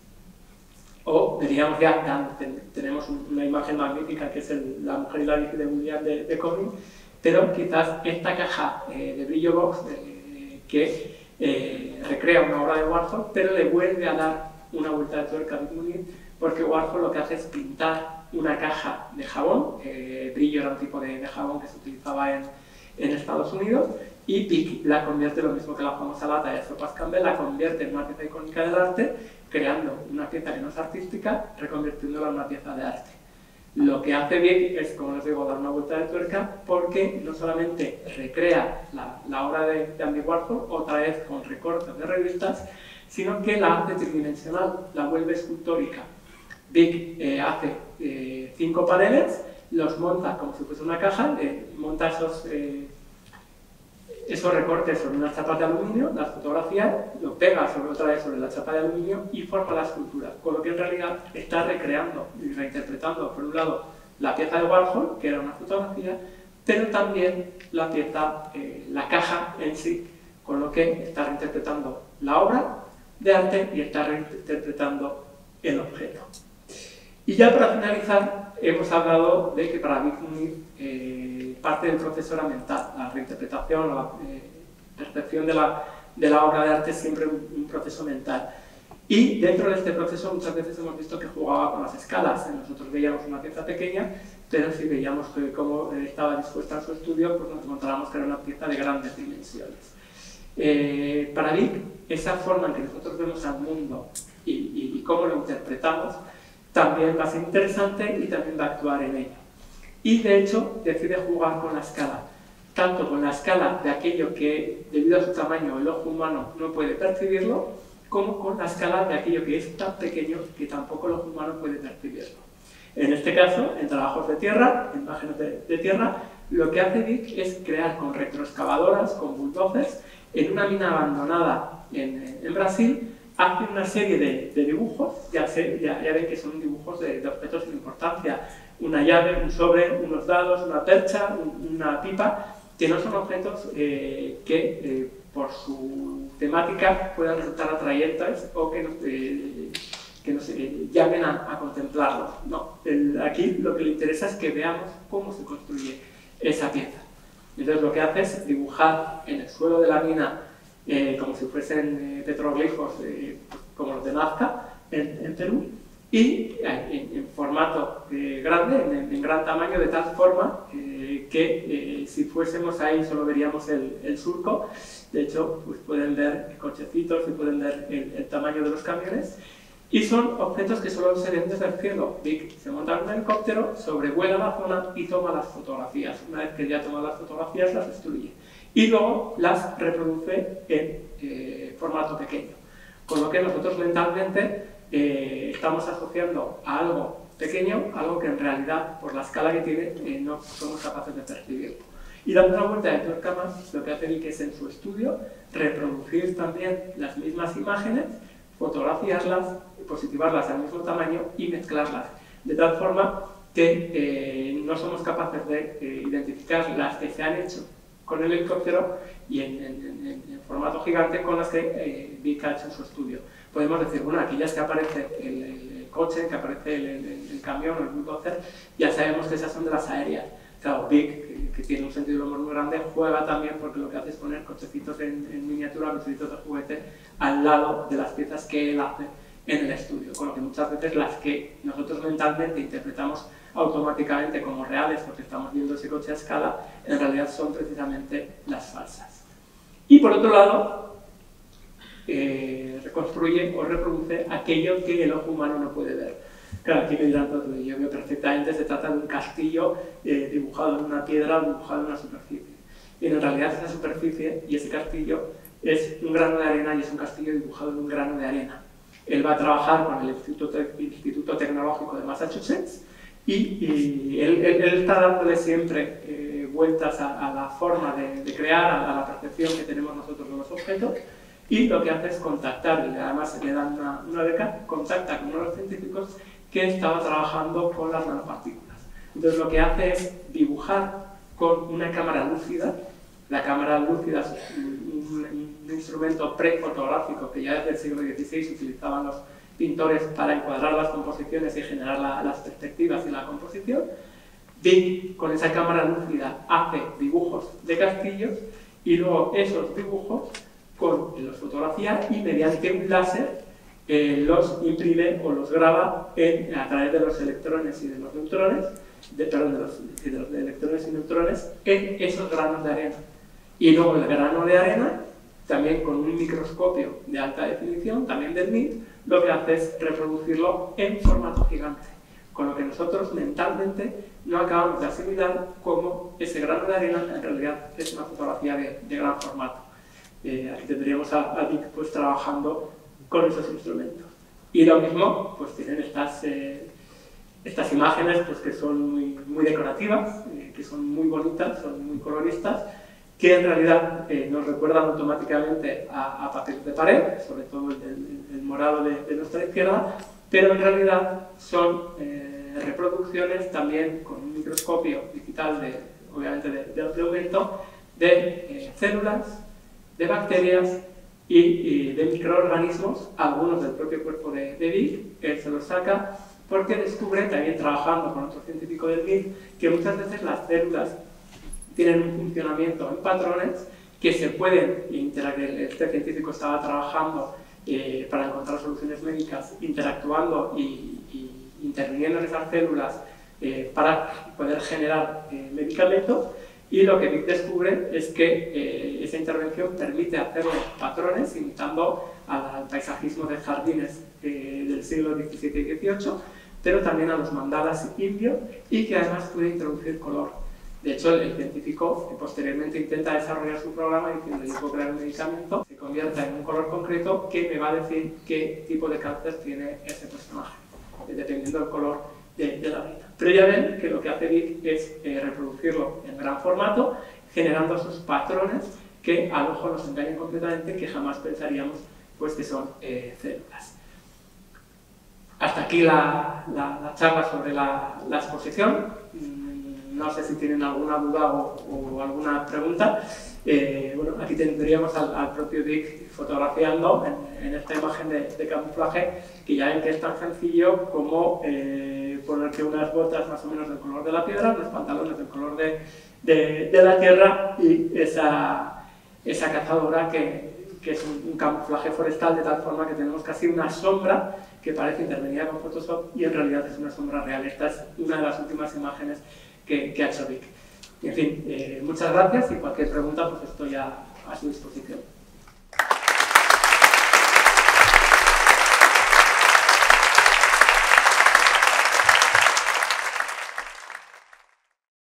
O diríamos ya, ya ten, tenemos una imagen magnífica que es el, la mujer y la bici de William de, de Corning, pero quizás esta caja eh, de brillo box eh, que eh, recrea una obra de Warhol, pero le vuelve a dar una vuelta de tuerca a Muniz, porque Warhol lo que hace es pintar una caja de jabón, eh, Brillo era un tipo de, de jabón que se utilizaba en, en Estados Unidos, y Pic la convierte, lo mismo que la famosa lata de sopas Campbell, la convierte en una pieza icónica del arte, creando una pieza que no es artística, reconvirtiéndola en una pieza de arte. Lo que hace Vic es, como les digo, dar una vuelta de tuerca, porque no solamente recrea la, la obra de, de Andy Warhol, otra vez con recortes de revistas, sino que la hace tridimensional, la vuelve escultórica. Vic eh, hace eh, cinco paneles, los monta como si fuese una caja, eh, monta esos, eh, esos recortes sobre unas chapas de aluminio, las fotografía, lo pega sobre otra vez sobre la chapa de aluminio y forma la escultura, con lo que en realidad está recreando y reinterpretando, por un lado, la pieza de Warhol, que era una fotografía, pero también la pieza, eh, la caja en sí, con lo que está reinterpretando la obra de arte y está reinterpretando el objeto. Y ya para finalizar, hemos hablado de que para Vic Muniz eh, parte del proceso era mental, la reinterpretación, la eh, percepción de la, de la obra de arte es siempre un, un proceso mental. Y dentro de este proceso muchas veces hemos visto que jugaba con las escalas. Nosotros veíamos una pieza pequeña, pero si veíamos que cómo estaba dispuesta en su estudio, pues nos encontrábamos que era una pieza de grandes dimensiones. Eh, para Vic, esa forma en que nosotros vemos al mundo y, y, y cómo lo interpretamos, también va a ser interesante y también va a actuar en ello. Y de hecho decide jugar con la escala. tanto con la escala de aquello que, debido a su tamaño, el ojo humano no puede percibirlo, como con la escala de aquello que es tan pequeño que tampoco el ojo humano puede percibirlo. En este caso, en trabajos de tierra, en imágenes de, de tierra, lo que hace Vic es crear con retroexcavadoras, con bulldozers, en una mina abandonada en, en Brasil, hace una serie de, de dibujos, ya, sé, ya, ya ven que son dibujos de, de objetos sin importancia, una llave, un sobre, unos dados, una percha, un, una pipa, que no son objetos eh, que eh, por su temática puedan resultar atrayentes o que nos, eh, que nos eh, llamen a, a contemplarlos. No, el, aquí lo que le interesa es que veamos cómo se construye esa pieza. Entonces lo que hace es dibujar en el suelo de la mina eh, como si fuesen eh, petroglifos eh, como los de Nazca en, en Perú, y en, en formato eh, grande, en, en gran tamaño, de tal forma eh, que eh, si fuésemos ahí solo veríamos el, el surco. De hecho, pues pueden ver cochecitos y pueden ver el, el tamaño de los camiones, y son objetos que solo se ven desde el cielo. Vic se monta en un helicóptero, sobrevuela la zona y toma las fotografías. Una vez que ya toma las fotografías, las destruye y luego las reproduce en eh, formato pequeño, con lo que nosotros mentalmente Eh, estamos asociando a algo pequeño, algo que en realidad, por la escala que tiene, eh, no somos capaces de percibirlo. Y dando una vuelta de tuerca más, lo que hace Vic es en su estudio reproducir también las mismas imágenes, fotografiarlas, positivarlas al mismo tamaño y mezclarlas, de tal forma que eh, no somos capaces de eh, identificar las que se han hecho con el helicóptero y en, en, en, en formato gigante con las que eh, Vic ha hecho en su estudio. Podemos decir, bueno, aquellas que aparece el, el, el coche, que aparece el, el, el camión o el bulldozer, ya sabemos que esas son de las aéreas. Claro, Vic, que, que tiene un sentido del humor muy grande, juega también porque lo que hace es poner cochecitos en, en miniatura, cochecitos de juguete, al lado de las piezas que él hace en el estudio. Con lo que muchas veces las que nosotros mentalmente interpretamos automáticamente como reales porque estamos viendo ese coche a escala, en realidad son precisamente las falsas. Y por otro lado, Eh, reconstruye o reproduce aquello que el ojo humano no puede ver. Claro, aquí me dirán todo, yo veo perfectamente, se trata de un castillo eh, dibujado en una piedra, dibujado en una superficie. Y en realidad esa superficie y ese castillo es un grano de arena y es un castillo dibujado en un grano de arena. Él va a trabajar con el Instituto, Te Instituto Tecnológico de Massachusetts y, y él, él, él está dándole siempre eh, vueltas a, a la forma de, de crear, a, a la percepción que tenemos nosotros de los objetos. Y lo que hace es contactar, y además le dan una, una beca, contacta con uno de los científicos que estaba trabajando con las nanopartículas. Entonces lo que hace es dibujar con una cámara lúcida. La cámara lúcida es un, un, un instrumento prefotográfico que ya desde el siglo dieciséis utilizaban los pintores para encuadrar las composiciones y generar la, las perspectivas y la composición. Vic, con esa cámara lúcida, hace dibujos de castillos y luego esos dibujos con los fotografía y mediante un láser eh, los imprime o los graba en, a través de los electrones y de los neutrones, de, perdón, de los, de los de electrones y neutrones en esos granos de arena. Y luego el grano de arena, también con un microscopio de alta definición, también del M I T, lo que hace es reproducirlo en formato gigante, con lo que nosotros mentalmente no acabamos de asimilar cómo ese grano de arena en realidad es una fotografía de, de gran formato. Eh, aquí tendríamos a, a Vic pues, trabajando con esos instrumentos. Y lo mismo, pues tienen estas, eh, estas imágenes pues, que son muy, muy decorativas, eh, que son muy bonitas, son muy coloristas, que en realidad eh, nos recuerdan automáticamente a, a papel de pared, sobre todo el, el, el morado de, de nuestra izquierda, pero en realidad son eh, reproducciones también con un microscopio digital, de, obviamente de, de, de aumento, de eh, células, de bacterias y, y de microorganismos, algunos del propio cuerpo de, de Vic. Él se los saca porque descubre, también trabajando con otro científico del M I T, que muchas veces las células tienen un funcionamiento en patrones que se pueden interactuar. Este científico estaba trabajando eh, para encontrar soluciones médicas, interactuando y, y interviniendo en esas células eh, para poder generar eh, medicamentos. Y lo que Vic descubre es que eh, esa intervención permite hacer patrones imitando al paisajismo de jardines eh, del siglo diecisiete y dieciocho, pero también a los mandalas indios, y que además puede introducir color. De hecho, el científico eh, posteriormente intenta desarrollar su programa diciendo yo puedo crear un medicamento que se convierta en un color concreto que me va a decir qué tipo de cáncer tiene ese personaje, eh, dependiendo del color de, de la varita. Pero ya ven que lo que hace Vic es eh, reproducirlo en gran formato, generando esos patrones que al ojo nos engañan completamente, que jamás pensaríamos pues, que son eh, células. Hasta aquí la, la, la charla sobre la, la exposición. No sé si tienen alguna duda o, o alguna pregunta. Eh, bueno, aquí tendríamos al, al propio Vic fotografiando en, en esta imagen de, de camuflaje, que ya ven que es tan sencillo como eh, ponerte unas botas más o menos del color de la piedra, unos pantalones del color de, de, de la tierra y esa, esa cazadora que, que es un, un camuflaje forestal, de tal forma que tenemos casi una sombra que parece intervenida con Photoshop y en realidad es una sombra real. Esta es una de las últimas imágenes que, que ha hecho Vic. En fin, eh, muchas gracias y cualquier pregunta pues estoy a, a su disposición.